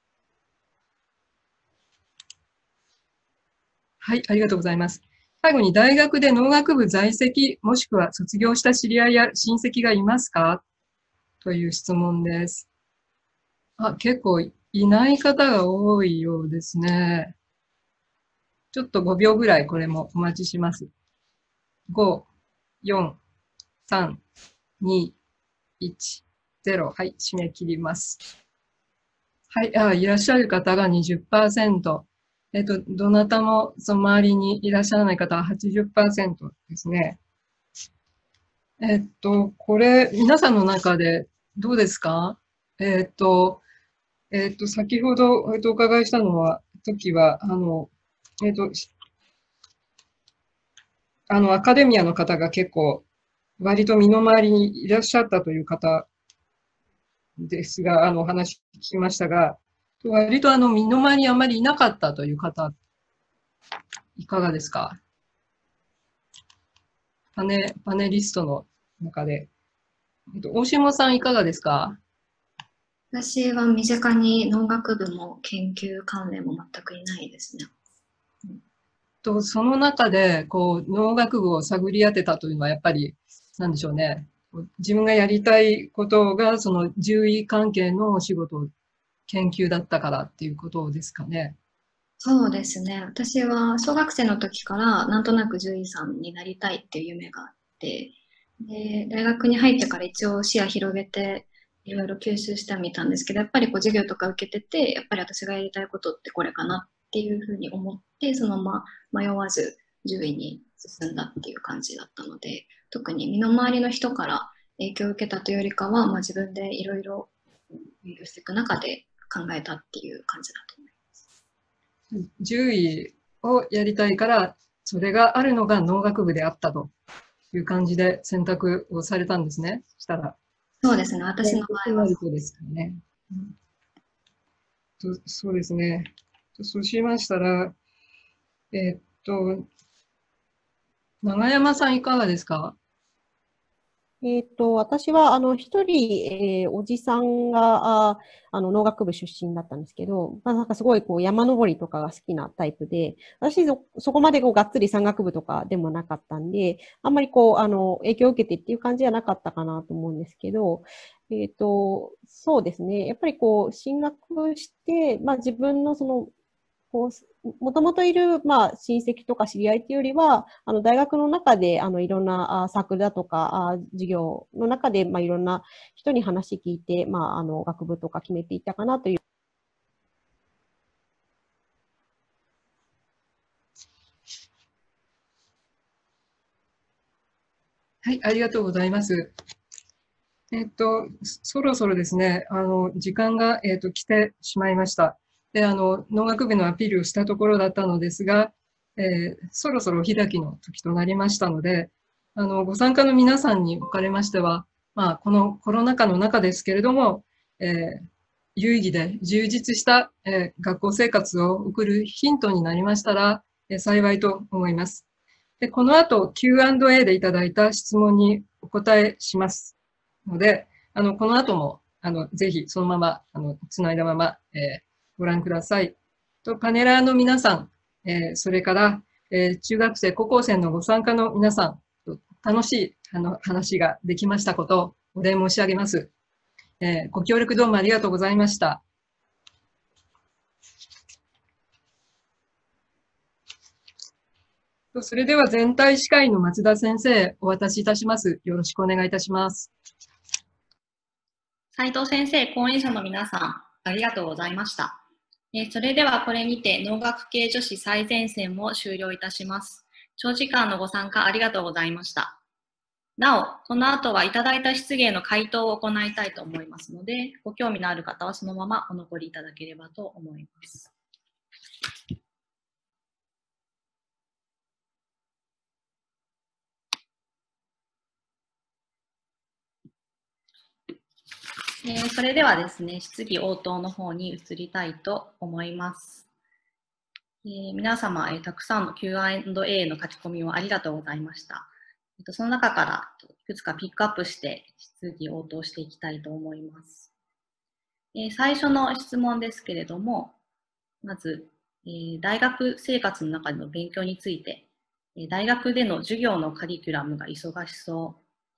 はい、ありがとうございます。最後に、大学で農学部在籍、もしくは卒業した知り合いや親戚がいますか？という質問です。あ、結構いない方が多いようですね。ちょっとごびょうぐらいこれもお待ちします。ご、よん、さん、に、いち、ゼロ。はい、締め切ります。はい、あ、いらっしゃる方が にじゅっパーセント。えっと、どなたもその周りにいらっしゃらない方は はちじゅっパーセント ですね。えっと、これ、皆さんの中でどうですか？えっと、えっと、先ほど、えっと、お伺いしたのは、時は、あの、えっと、あの、アカデミアの方が結構、割と身の回りにいらっしゃったという方ですが、あの、お話聞きましたが、割とあの、身の回りにあまりいなかったという方、いかがですか？パネ、パネリストの中で。えっと、大下さんいかがですか？ 私は身近に農学部も研究関連も全くいないですね。 と、その中で、こう、農学部を探り当てたというのは、やっぱり、なんでしょうね。自分がやりたいことが、その獣医関係のお仕事、研究だったからっていうことですかね。 そうですね。私は小学生の時からなんとなく獣医さんになりたいっていう夢があって、で、大学に入ってから一応視野広げていろいろ吸収してみたんですけど、やっぱりこう授業とか受けてて、やっぱり私がやりたいことってこれかなっていうふうに思って、そのまま迷わず獣医に進んだっていう感じだったので、特に身の回りの人から影響を受けたというよりかは、まあ、自分でいろいろ勉強していく中で考えたっていう感じだと思います。 獣医をやりたいから、それがあるのが農学部であったという感じで選択をされたんですね。したら。 そうですね。私の場合は。 そうですかね。うん、とそうですね。そうしましたら、えー、っと、永山さんいかがですか？ えっと、私は、あの、一人、えーおじさんが、あ、あの、農学部出身だったんですけど、まあ、なんかすごい、こう、山登りとかが好きなタイプで、私、そ、そこまで、こう、がっつり山岳部とかでもなかったんで、あんまり、こう、あの、影響を受けてっていう感じじゃなかったかなと思うんですけど、えっと、そうですね。やっぱり、こう、進学して、まあ、自分の、その、こう、もともといる、まあ、親戚とか知り合いっていうよりは、あの、大学の中で、あの、いろんなあサークルだとか、あ授業の中で、まあ、いろんな人に話聞いて、まあ、あの、学部とか決めていったかなという。 はい、ありがとうございます。えっと、そろそろですね、あの、時間が、えっと、来てしまいました。で、あの、農学部のアピールをしたところだったのですが、えー、そろそろお開きの時となりましたので、あの、ご参加の皆さんにおかれましては、まあ、このコロナ禍の中ですけれども、えー、有意義で充実した、えー、学校生活を送るヒントになりましたら、えー、幸いと思います。で、この後 キューアンドエー でいただいた質問にお答えします。ので、あの、この後も、あの、ぜひそのまま、あの、つないだまま、えー、ご覧ください。と、パネラーの皆さん、えー、それから、 えー中学生、高校生のご参加の皆さんと楽しいあの話ができましたことをお礼申し上げます。えーご協力どうもありがとうございました。それでは全体司会の松田先生、お渡しいたします。よろしくお願いいたします。 斉藤先生、講演者の皆さん、ありがとうございました。えーそれではこれにて農学系女子最前線も終了いたします。長時間のご参加ありがとうございました。なお、この後はいただいた質疑への回答を行いたいと思いますので、ご興味のある方はそのままお残りいただければと思います。えーそれではですね、質疑応答の方に移りたいと思います。えー皆様、えーたくさんの キューアンドエー の書き込みをありがとうございました。えっとその中からいくつかピックアップして質疑応答していきたいと思います。えー最初の質問ですけれども、まず、えー大学生活の中での勉強について、えー大学での授業のカリキュラムが忙しそう、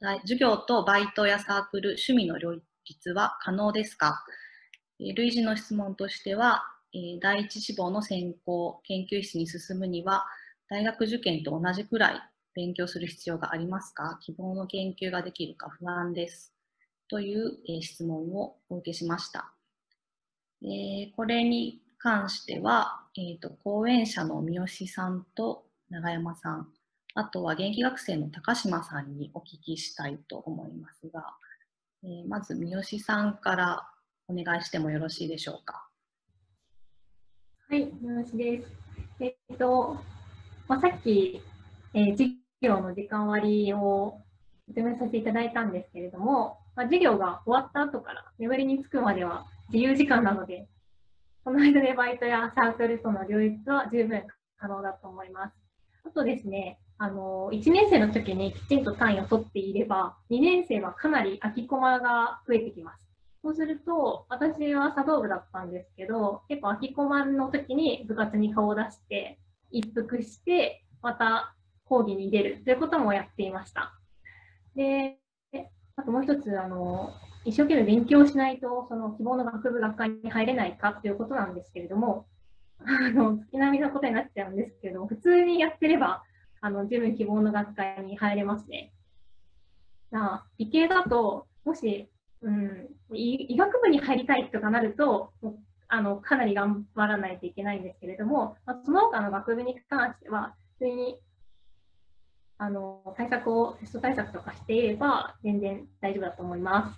大授業とバイトやサークル、趣味の両立は可能ですか？えー類似の質問としては、えー第一志望の専攻、研究室に進むには、大学受験と同じくらい勉強する必要がありますか？希望の研究ができるか不安です。という、えー質問をお受けしました。えーこれに関しては、えーと、講演者の三好さんと永山さん、あとは現役学生の高島さんにお聞きしたいと思いますが、えーまず三好さんからお願いしてもよろしいでしょうか。 はい、よろしいです。えっと、まあ、さっき、えー授業の時間割を説明させていただいたんですけれども、まあ、授業が終わった後から眠りにつくまでは自由時間なので、その間でバイトやサークルとの両立は十分可能だと思います。あとですね、あのいちねん生の時にきちんと単位を取っていれば、にねん生はかなり空きコマが増えてきます。そうすると、私は茶道部だったんですけど、結構空きコマの時に部活に顔を出して、一服して、また講義に出るということもやっていました。で、あともう一つ、あの一生懸命勉強しないと、その希望の学部学科に入れないかということなんですけれども、あの月並みなことになっちゃうんですけど、普通にやってれば、あの自分希望の学科に入れますね。な理系だと、もし、うん、医学部に入りたいとかなると、あのかなり頑張らないといけないんですけれども、まあ、その他の学部に関しては、普通にあの対策を、テスト対策とかしていれば、全然大丈夫だと思います。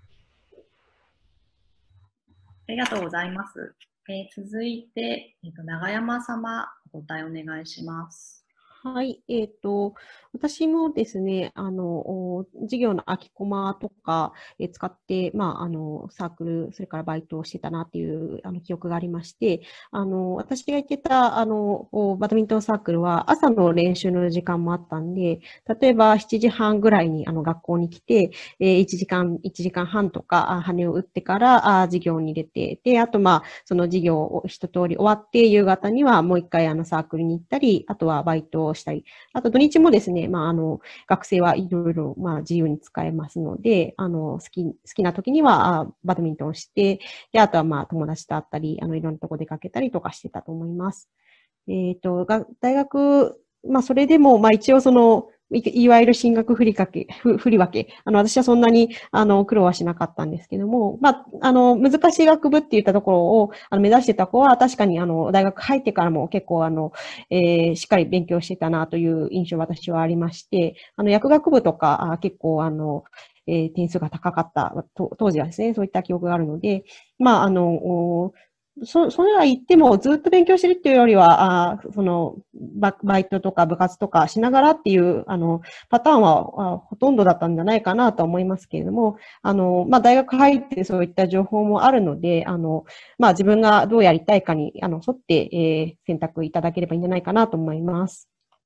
ありがとうございます。えー続いて、えーと、永山様、お答えお願いします。 はい、えっと、私もですね、あの、お授業の空きコマとか、えー使って、まあ、あの、サークル、それからバイトをしてたなっていう、あの、記憶がありまして、あの、私が行ってた、あの、おバドミントンサークルは朝の練習の時間もあったんで、例えばしちじはんぐらいに、あの、学校に来て、えーいちじかん、いちじかんはんとか、あ羽を打ってから、あ授業に出て、で、あと、まあ、その授業を一通り終わって、夕方にはもう一回、あの、サークルに行ったり、あとはバイトをしたり、あと土日もですね、まあ、あの、学生はいろいろ、まあ、自由に使えますので、あの、好き、好きな時には、あバドミントンをして、で、あとは、まあ、友達と会ったり、あの、いろんなとこ出かけたりとかしてたと思います。えっと、が大学、まあ、それでも、まあ、一応その、いいわゆる進学振りかけ、ふ振り分け、あの、私はそんなに、あの、苦労はしなかったんですけども、まあ、あの、難しい学部って言ったところを、あの、目指してた子は、確かに、あの、大学入ってからも結構、あの、えーしっかり勉強してたなという印象は私はありまして、あの、薬学部とか、あ結構、あの、えー点数が高かったと、当時はですね、そういった記憶があるので、まあ、あの、そ、それは言ってもずっと勉強してるっていうよりは、あそのバ、バイトとか部活とかしながらっていう、あの、パターンはあほとんどだったんじゃないかなと思いますけれども、あの、まあ、大学入ってそういった情報もあるので、あの、まあ、自分がどうやりたいかに、あの、沿って、えー選択いただければいいんじゃないかなと思います。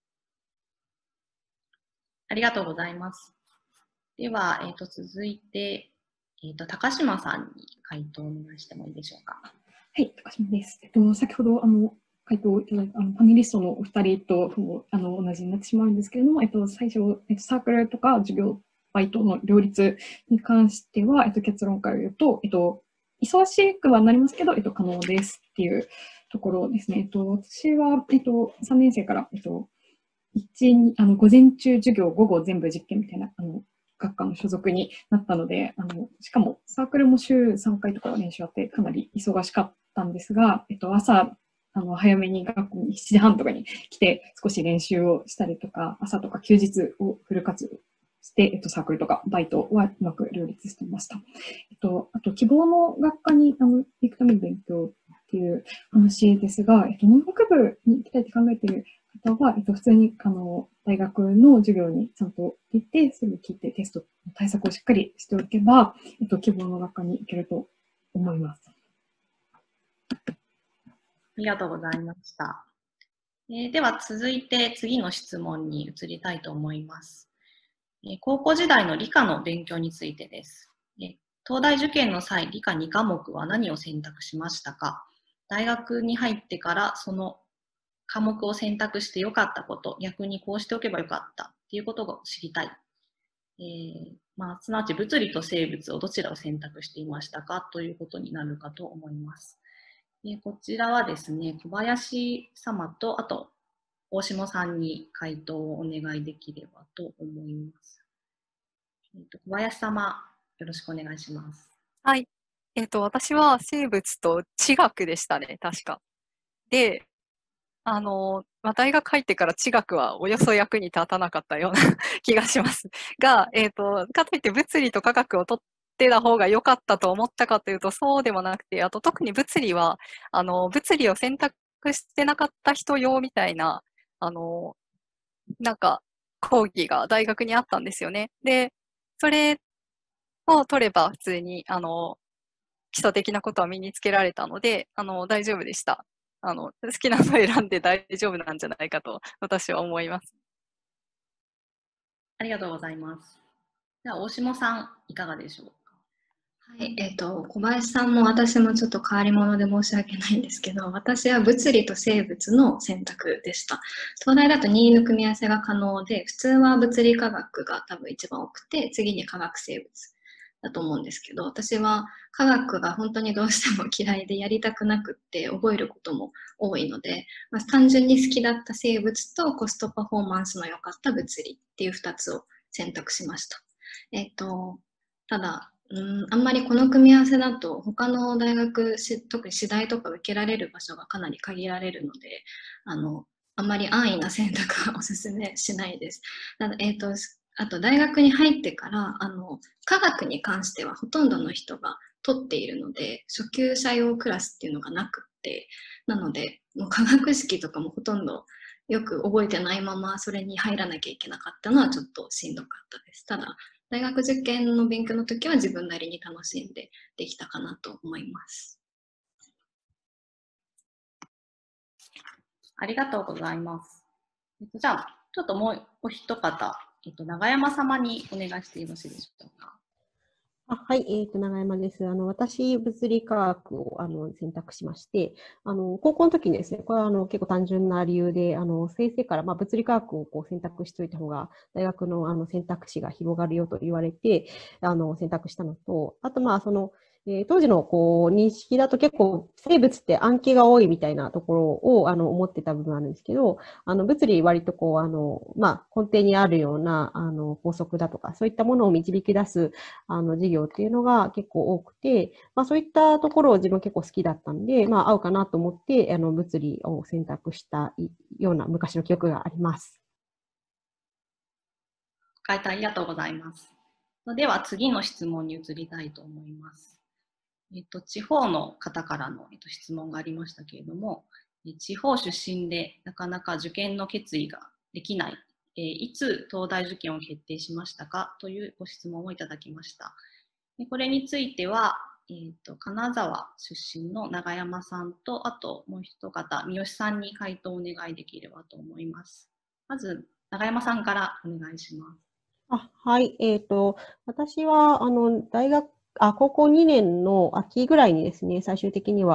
ありがとうございます。では、えーと、続いて、えーと、高島さんに回答をお願いしてもいいでしょうか。 はい、高島です。えっと、先ほど、あの、 回答をいただいたあのパネリストのお二人とあの同じになってしまうんですけれども、えっと、最初、えっと、サークルとか授業、バイトの両立に関しては、えっと、結論から言うと、えっと、忙しくはなりますけど、えっと、可能ですっていうところですね。えっと、私は、えっと、さんねん生から、えっと、一あの午前中授業、午後全部実験みたいな、あの、学科の所属になったので、あの、しかもサークルも週さんかいとか練習あって、かなり忙しかったんですが、えっと、朝、あの、早めに学校にしちじはんとかに来て、少し練習をしたりとか、朝とか休日をフル活用して、えっと、サークルとかバイトはうまく両立していました。えっと、あと、希望の学科にあの行くために勉強っていう話ですが、えっと、農学部に行きたいって考えている方は、えっと、普通にあの大学の授業にちゃんと行って、それを聞いてテスト対策をしっかりしておけば、えっと、希望の学科に行けると思います。 ありがとうございました。えー、では続いて次の質問に移りたいと思います。えー、高校時代の理科の勉強についてです。えー、東大受験の際、理科に科目は何を選択しましたか？大学に入ってからその科目を選択してよかったこと、逆にこうしておけばよかったっていうことを知りたい。えーまあ、すなわち物理と生物をどちらを選択していましたかということになるかと思います。えー、こちらはですね、小林様と、あと大下さんに回答をお願いできればと思います。えー、と小林様、よろしくお願いします。 はい。えっと、私は生物と地学でしたね、確か。で、あの、まあ、大学入ってから地学はおよそ役に立たなかったような気がします。が、えっと、かといって物理と科学を取ってた方が良かったと思ったかというと、そうでもなくて、あと特に物理は、あの、物理を選択してなかった人用みたいな、あの、なんか、講義が大学にあったんですよね。で、それを取れば普通に、あの、基礎的なことは身につけられたので、あの、大丈夫でした。あの、好きなのを選んで大丈夫なんじゃないかと私は思います。 ありがとうございます。では、大下さん、いかがでしょうか？ はい、えっと、小林さんも私もちょっと変わり者で申し訳ないんですけど、私は物理と生物の選択でした。東大だと任意の組み合わせが可能で、普通は物理科学が多分一番多くて、次に科学生物だと思うんですけど、私は科学が本当にどうしても嫌いでやりたくなくって覚えることも多いので、まあ、単純に好きだった生物とコストパフォーマンスの良かった物理っていうふたつを選択しました。えっと、ただ、うん、あんまりこの組み合わせだと他の大学、特に私大とか受けられる場所がかなり限られるので、あの、あんまり安易な選択はおすすめしないです。ただ、えっと、あと大学に入ってからあの科学に関してはほとんどの人が取っているので、初級者用クラスっていうのがなくって、なのでもう科学式とかもほとんどよく覚えてないままそれに入らなきゃいけなかったのはちょっとしんどかったです。ただ大学受験の勉強の時は自分なりに楽しんでできたかなと思います。 ありがとうございます。えっと、じゃあちょっともうお一方、えっと、永山様にお願いしてよろしいでしょうか。 あはい、えっと、永山です。あの、私、物理科学をあの選択しまして、あの、高校の時にですね、これはあの結構単純な理由で、あの、先生から、まあ、物理科学をこう選択しておいた方が、大学のあの選択肢が広がるよと言われて、あの、選択したのと、あと、まあ、その、えー、当時のこう認識だと結構生物って暗記が多いみたいなところをあの思ってた部分あるんですけど、あの物理割とこうあの、まあ、根底にあるようなあの法則だとかそういったものを導き出すあの授業っていうのが結構多くて、まあ、そういったところを自分結構好きだったんで、まあ、合うかなと思ってあの物理を選択したような昔の記憶があります。 回答ありがとうございます。では次の質問に移りたいと思います。えっと、地方の方からの、えっと、質問がありましたけれども、地方出身でなかなか受験の決意ができない、えー、いつ東大受験を決定しましたかというご質問をいただきました。でこれについては、えーと、金沢出身の永山さんと、あともう一方、三好さんに回答をお願いできればと思います。まず、永山さんからお願いします。 あはい、えっと、私は、あの、大学、あ、高校にねんの秋ぐらいにですね、最終的には、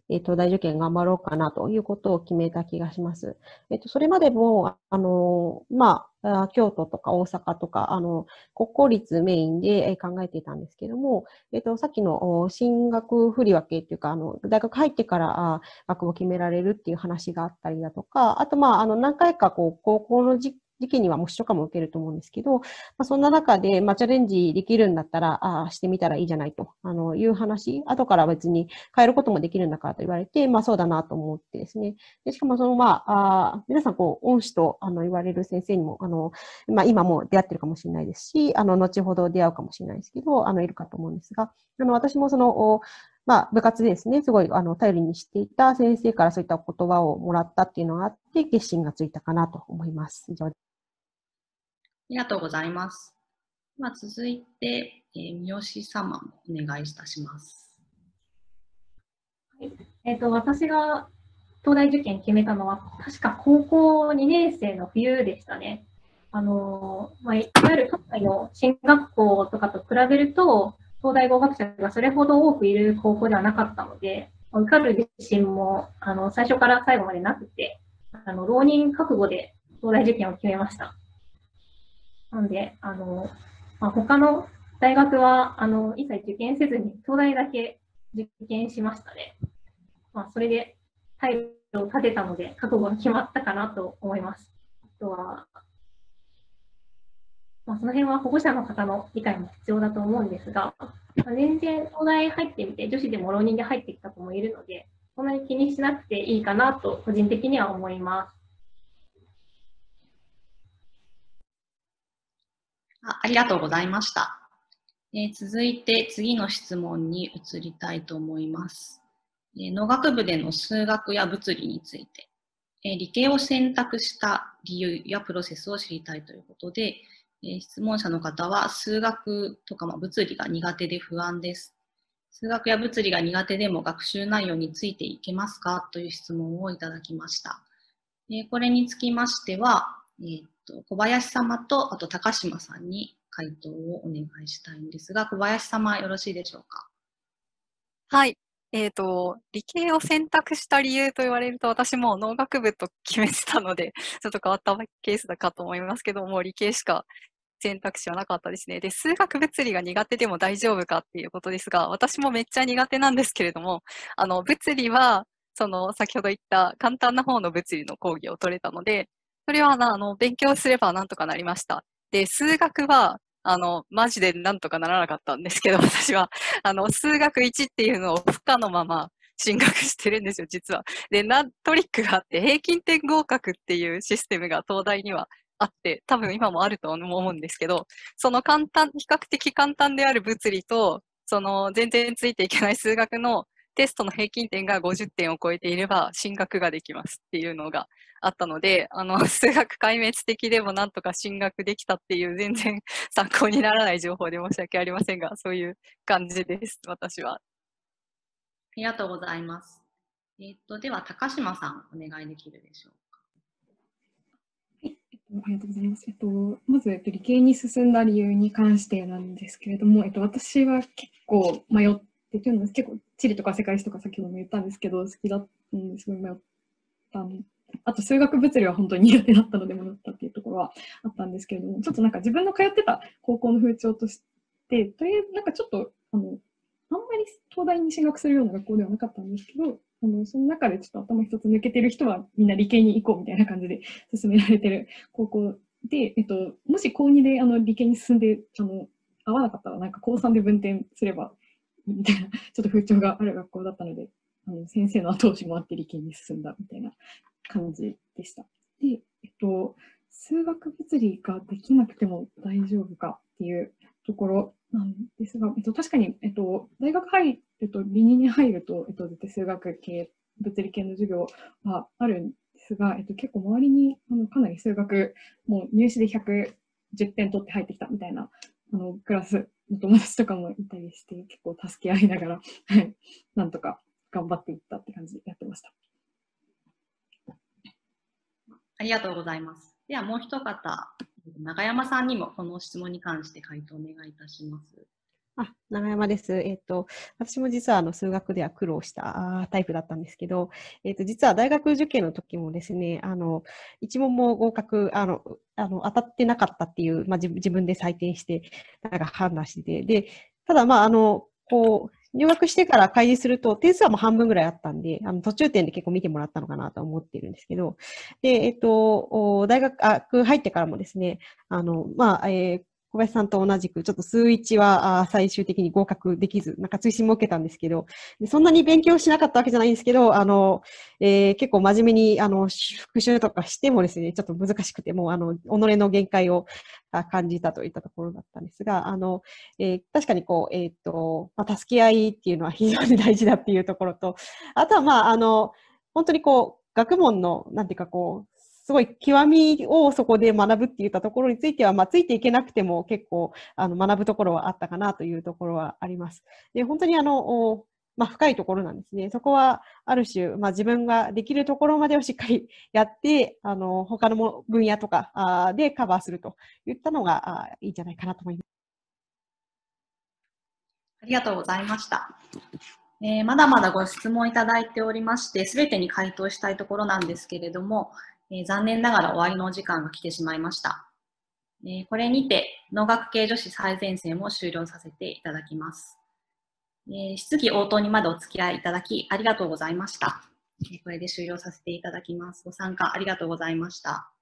えー、東大受験頑張ろうかなということを決めた気がします。えっと、それまでも、あの、まあ、京都とか大阪とか、あの、国公立メインで考えていたんですけども、えっと、さっきの進学振り分けっていうか、あの、大学入ってから学部を決められるっていう話があったりだとか、あと、まあ、あの、何回か、こう、高校の時時期には模試とかも受けると思うんですけど、まあ、そんな中で、まあ、チャレンジできるんだったら、ああ、してみたらいいじゃないと、あの、いう話、後から別に変えることもできるんだからと言われて、まあ、そうだなと思ってですね。でしかも、その、まあ、あ皆さん、こう、恩師と、あの、言われる先生にも、あの、まあ、今も出会ってるかもしれないですし、あの、後ほど出会うかもしれないですけど、あの、いるかと思うんですが、あの、私もその、まあ、部活でですね、すごい、あの、頼りにしていた先生からそういった言葉をもらったっていうのがあって、決心がついたかなと思います。以上です。 ありがとうございます。まあ、続いて、えー、三好様もお願いいたします。 はい、えっと、私が東大受験決めたのは、確か高校にねん生の冬でしたね。あの、まあ、いわゆる都内の進学校とかと比べると、東大合格者がそれほど多くいる高校ではなかったので、受かる自信もあの最初から最後までなくて、あの浪人覚悟で東大受験を決めました。なので、あの、まあ、他の大学は、あの、一切受験せずに、東大だけ受験しましたね。まあ、それで、退路を立てたので、覚悟が決まったかなと思います。あとは、まあ、その辺は保護者の方の理解も必要だと思うんですが、まあ、全然東大入ってみて、女子でも浪人で入ってきた子もいるので、そんなに気にしなくていいかなと、個人的には思います。 あ、ありがとうございました。えー、続いて次の質問に移りたいと思います。えー、農学部での数学や物理について、えー、理系を選択した理由やプロセスを知りたいということで、えー、質問者の方は数学とか、まあ、物理が苦手で不安です。数学や物理が苦手でも学習内容についていけますかという質問をいただきました。えー、これにつきましては、えーと、小林様とあと高島さんに回答をお願いしたいんですが、小林様よろしいでしょうか。 はい。えっと、理系を選択した理由と言われると、私も農学部と決めてたので、ちょっと変わったケースだかと思いますけども、理系しか選択肢はなかったですね。で、数学物理が苦手でも大丈夫かっていうことですが、私もめっちゃ苦手なんですけれども、あの、物理は、その、先ほど言った簡単な方の物理の講義を取れたので、それはあの、勉強すればなんとかなりました。で、数学は、あの、マジでなんとかならなかったんですけど、私は、あの、数学いちっていうのを不可のまま進学してるんですよ、実は。で、な、トリックがあって、平均点合格っていうシステムが東大にはあって、多分今もあると思うんですけど、その簡単、比較的簡単である物理と、その全然ついていけない数学のテストの平均点がごじゅってんを超えていれば進学ができますっていうのがあったので、あの、数学壊滅的でもなんとか進学できたっていう全然参考にならない情報で申し訳ありませんが、そういう感じです、私は。 ありがとうございます。えっと、では、高島さん、お願いできるでしょうか。 はい、えっと、ありがとうございます。えっと、まず、えっと、理系に進んだ理由に関してなんですけれども、えっと、私は結構迷ってというのは、結構、地理とか世界史とか先ほども言ったんですけど、好きだったんですごい迷ったんで、あと数学物理は本当に苦手だったので迷ったっていうところはあったんですけれども、ちょっとなんか自分の通ってた高校の風潮として、とりあえずなんかちょっと、あの、あんまり東大に進学するような学校ではなかったんですけど、あの、その中でちょっと頭一つ抜けてる人はみんな理系に行こうみたいな感じで進められてる高校で、えっと、もし高にであの理系に進んで、あの、合わなかったらなんか高さんで分点すればいいみたいな、ちょっと風潮がある学校だったので、あの先生の後押しもあって理系に進んだみたいな感じでした。で、えっと、数学物理ができなくても大丈夫かっていうところなんですが、えっと、確かに、えっと、大学入ると、理にに入ると、えっと、絶対数学系、物理系の授業はあるんですが、えっと、結構周りにあのかなり数学、もう入試でひゃくじゅってん取って入ってきたみたいなあのクラスの友達とかもいたりして、結構助け合いながら、はい、なんとか頑張っていったって感じでやってました。 ありがとうございます。ではもう一方、永山さんにもこの質問に関して回答お願いいたします。 あ、長山です。えっと、私も実はあの数学では苦労したあータイプだったんですけど、えっと、実は大学受験の時もですね、あの、一問も合格、あの、あの当たってなかったっていう、まあ、自分自分で採点して、なんか判断してて、で、ただまあ、あの、こう、入学してから開示すると、点数はもう半分ぐらいあったんで、あの途中点で結構見てもらったのかなと思っているんですけど、で、えっと、お大学あ入ってからもですね、あの、まあ、えー小林さんと同じく、ちょっと数一はあ最終的に合格できず、なんか追試も受けたんですけど、でそんなに勉強しなかったわけじゃないんですけど、あの、えー結構真面目に、あの、復習とかしてもですね、ちょっと難しくて、もう、あの、己の限界をあ感じたといったところだったんですが、あの、えー確かにこう、えっと、まあ、助け合いっていうのは非常に大事だっていうところと、あとは、まあ、あの、本当にこう、学問の、なんていうかこう、すごい極みをそこで学ぶっていったところについては、まあ、ついていけなくても結構あの学ぶところはあったかなというところはあります。で、本当にあの、まあ、深いところなんですね。そこはある種、まあ、自分ができるところまでをしっかりやって、あの、他のも分野とかあでカバーするといったのがあいいんじゃないかなと思います。 ありがとうございました。えーまだまだご質問いただいておりまして、すべてに回答したいところなんですけれども、えー残念ながら終わりのお時間が来てしまいました。えーこれにて、農学系女子最前線を終了させていただきます。えー質疑応答にまでお付き合いいただき、ありがとうございました。えーこれで終了させていただきます。ご参加ありがとうございました。